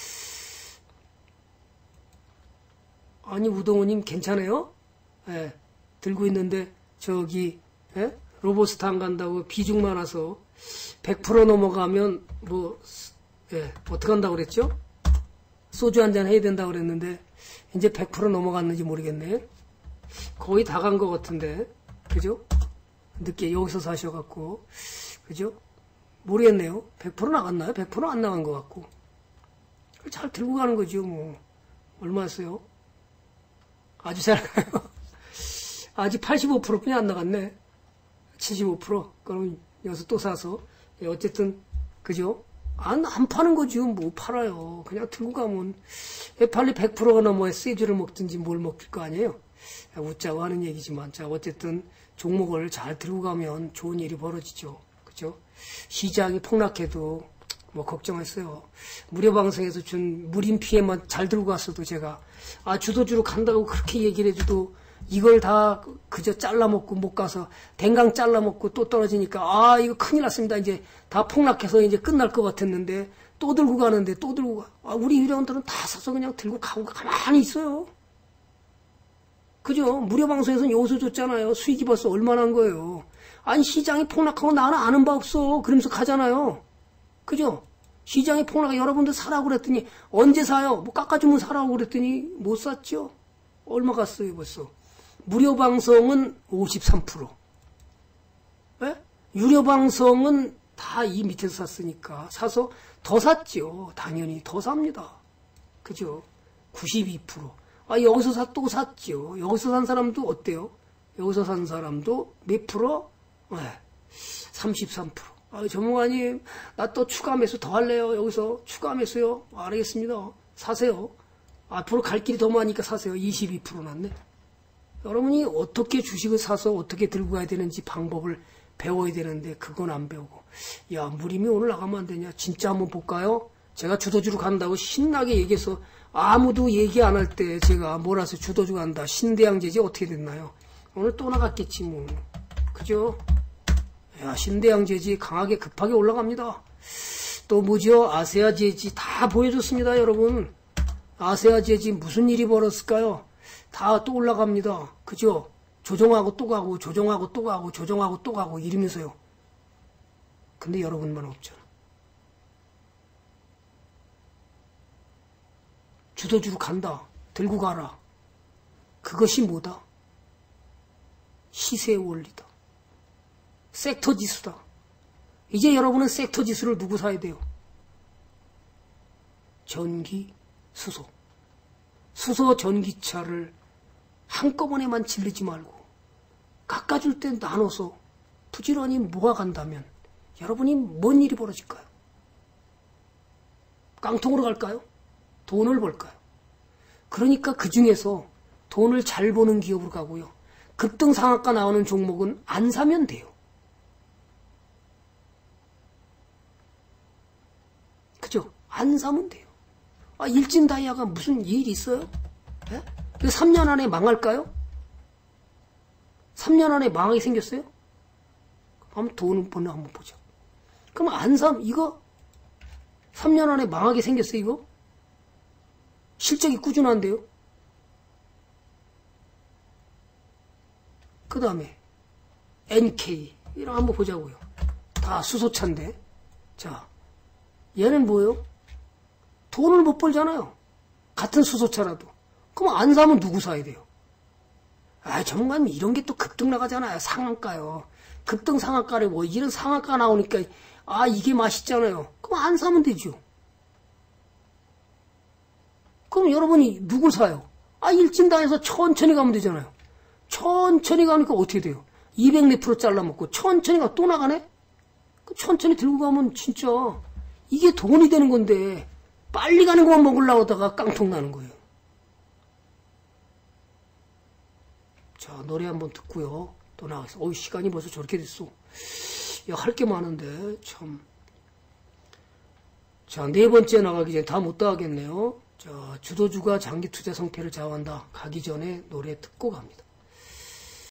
아니 우동우님 괜찮아요? 예, 들고 있는데 저기 로보스타 안 간다고 비중 많아서 100% 넘어가면 어떻게 한다고 그랬죠? 소주 한잔 해야 된다고 그랬는데 이제 100% 넘어갔는지 모르겠네. 거의 다 간 것 같은데 그죠? 늦게 여기서 사셔갖고 그죠? 모르겠네요. 100% 나갔나요? 100% 안 나간 것 같고 잘 들고 가는 거죠. 뭐 얼마였어요? 아주 잘 가요. 아직 85%뿐이 안 나갔네. 75%. 그럼 여기서 또 사서 어쨌든 그죠? 안 파는 거죠. 뭐 팔아요. 그냥 들고 가면 빨리 100%가 넘어야 세주를 먹든지 뭘 먹을 거 아니에요. 웃자고 하는 얘기지만 자 어쨌든 종목을 잘 들고 가면 좋은 일이 벌어지죠. 그죠? 시장이 폭락해도 뭐 걱정했어요. 무료방송에서 준 무림 피해만 잘 들고 갔어도 제가 주도주로 간다고 그렇게 얘기를 해줘도 이걸 다 그저 잘라먹고 못 가서 댕강 잘라먹고 또 떨어지니까 이거 큰일 났습니다. 이제 다 폭락해서 이제 끝날 것 같았는데 또 들고 가는데 또 들고 가. 우리 유료원들은 다 사서 그냥 들고 가고 가만히 있어요. 그죠? 무료방송에서는 요소 줬잖아요. 수익이 벌써 얼마나 한 거예요. 아니 시장이 폭락하고 나는 아는 바 없어. 그러면서 가잖아요. 그죠? 시장이 폭락하고 여러분들 사라고 그랬더니 언제 사요? 뭐 깎아주면 사라고 그랬더니 못 샀죠? 얼마 갔어요 벌써? 무료방송은 53%. 예? 유료방송은 다 이 밑에서 샀으니까 사서 더 샀죠. 당연히 더 삽니다. 그죠? 92%. 여기서 또 샀죠. 여기서 산 사람도 어때요? 여기서 산 사람도 몇 프로? 33%. 전문가님, 나 또 추가 매수 더 할래요. 여기서 추가 매수요. 알겠습니다. 사세요. 앞으로 갈 길이 더 많으니까 사세요. 22% 났네. 여러분이 어떻게 주식을 사서 어떻게 들고 가야 되는지 방법을 배워야 되는데 그건 안 배우고 야 무림이 오늘 나가면 안 되냐. 진짜 한번 볼까요? 제가 주도주로 간다고 신나게 얘기해서 아무도 얘기 안 할 때 제가 몰아서 주도주 간다. 신대양제지 어떻게 됐나요? 오늘 또 나갔겠지 뭐. 그죠? 야 신대양제지 강하게 급하게 올라갑니다. 또 뭐죠? 아세아제지 다 보여줬습니다 여러분. 아세아제지 무슨 일이 벌었을까요? 다 또 올라갑니다. 그죠? 조정하고 또 가고 조정하고 또 가고 조정하고 또 가고 이러면서요. 근데 여러분만 없잖아. 주도주로 간다. 들고 가라. 그것이 뭐다? 시세의 원리다. 섹터 지수다. 이제 여러분은 섹터 지수를 누구 사야 돼요? 전기, 수소. 수소 전기차를 한꺼번에만 질르지 말고 깎아줄 때 나눠서 부지런히 모아간다면 여러분이 뭔 일이 벌어질까요? 깡통으로 갈까요? 돈을 벌까요? 그러니까 그 중에서 돈을 잘 버는 기업으로 가고요. 급등상한가 나오는 종목은 안 사면 돼요. 그죠? 안 사면 돼요. 일진다이아가 무슨 일이 있어요? 예? 3년 안에 망할까요? 3년 안에 망하게 생겼어요? 한번 돈 버는 한번 보죠. 그럼 안 사면 이거 3년 안에 망하게 생겼어요, 이거? 실적이 꾸준한데요? 그 다음에 NK 이런 거 한번 보자고요. 다 수소차인데. 자, 얘는 뭐예요? 돈을 못 벌잖아요. 같은 수소차라도. 그럼 안 사면 누구 사야 돼요? 아, 전문가님 이런 게 또 급등 나가잖아요. 상한가요. 급등 상한가래 뭐 이런 상한가 나오니까 아 이게 맛있잖아요. 그럼 안 사면 되죠. 그럼 여러분이 누구 사요? 아 일진당해서 천천히 가면 되잖아요. 천천히 가니까 어떻게 돼요? 200몇% 잘라먹고 천천히 가 또 나가네? 그 천천히 들고 가면 진짜 이게 돈이 되는 건데 빨리 가는 것만 먹으려고 하다가 깡통 나는 거예요. 자, 노래 한번 듣고요. 또 나가서, 시간이 벌써 저렇게 됐어. 야, 할 게 많은데, 참. 자, 네 번째 나가기 전에 다 못 나가겠네요. 자, 주도주가 장기 투자 상태를 좌우한다. 가기 전에 노래 듣고 갑니다.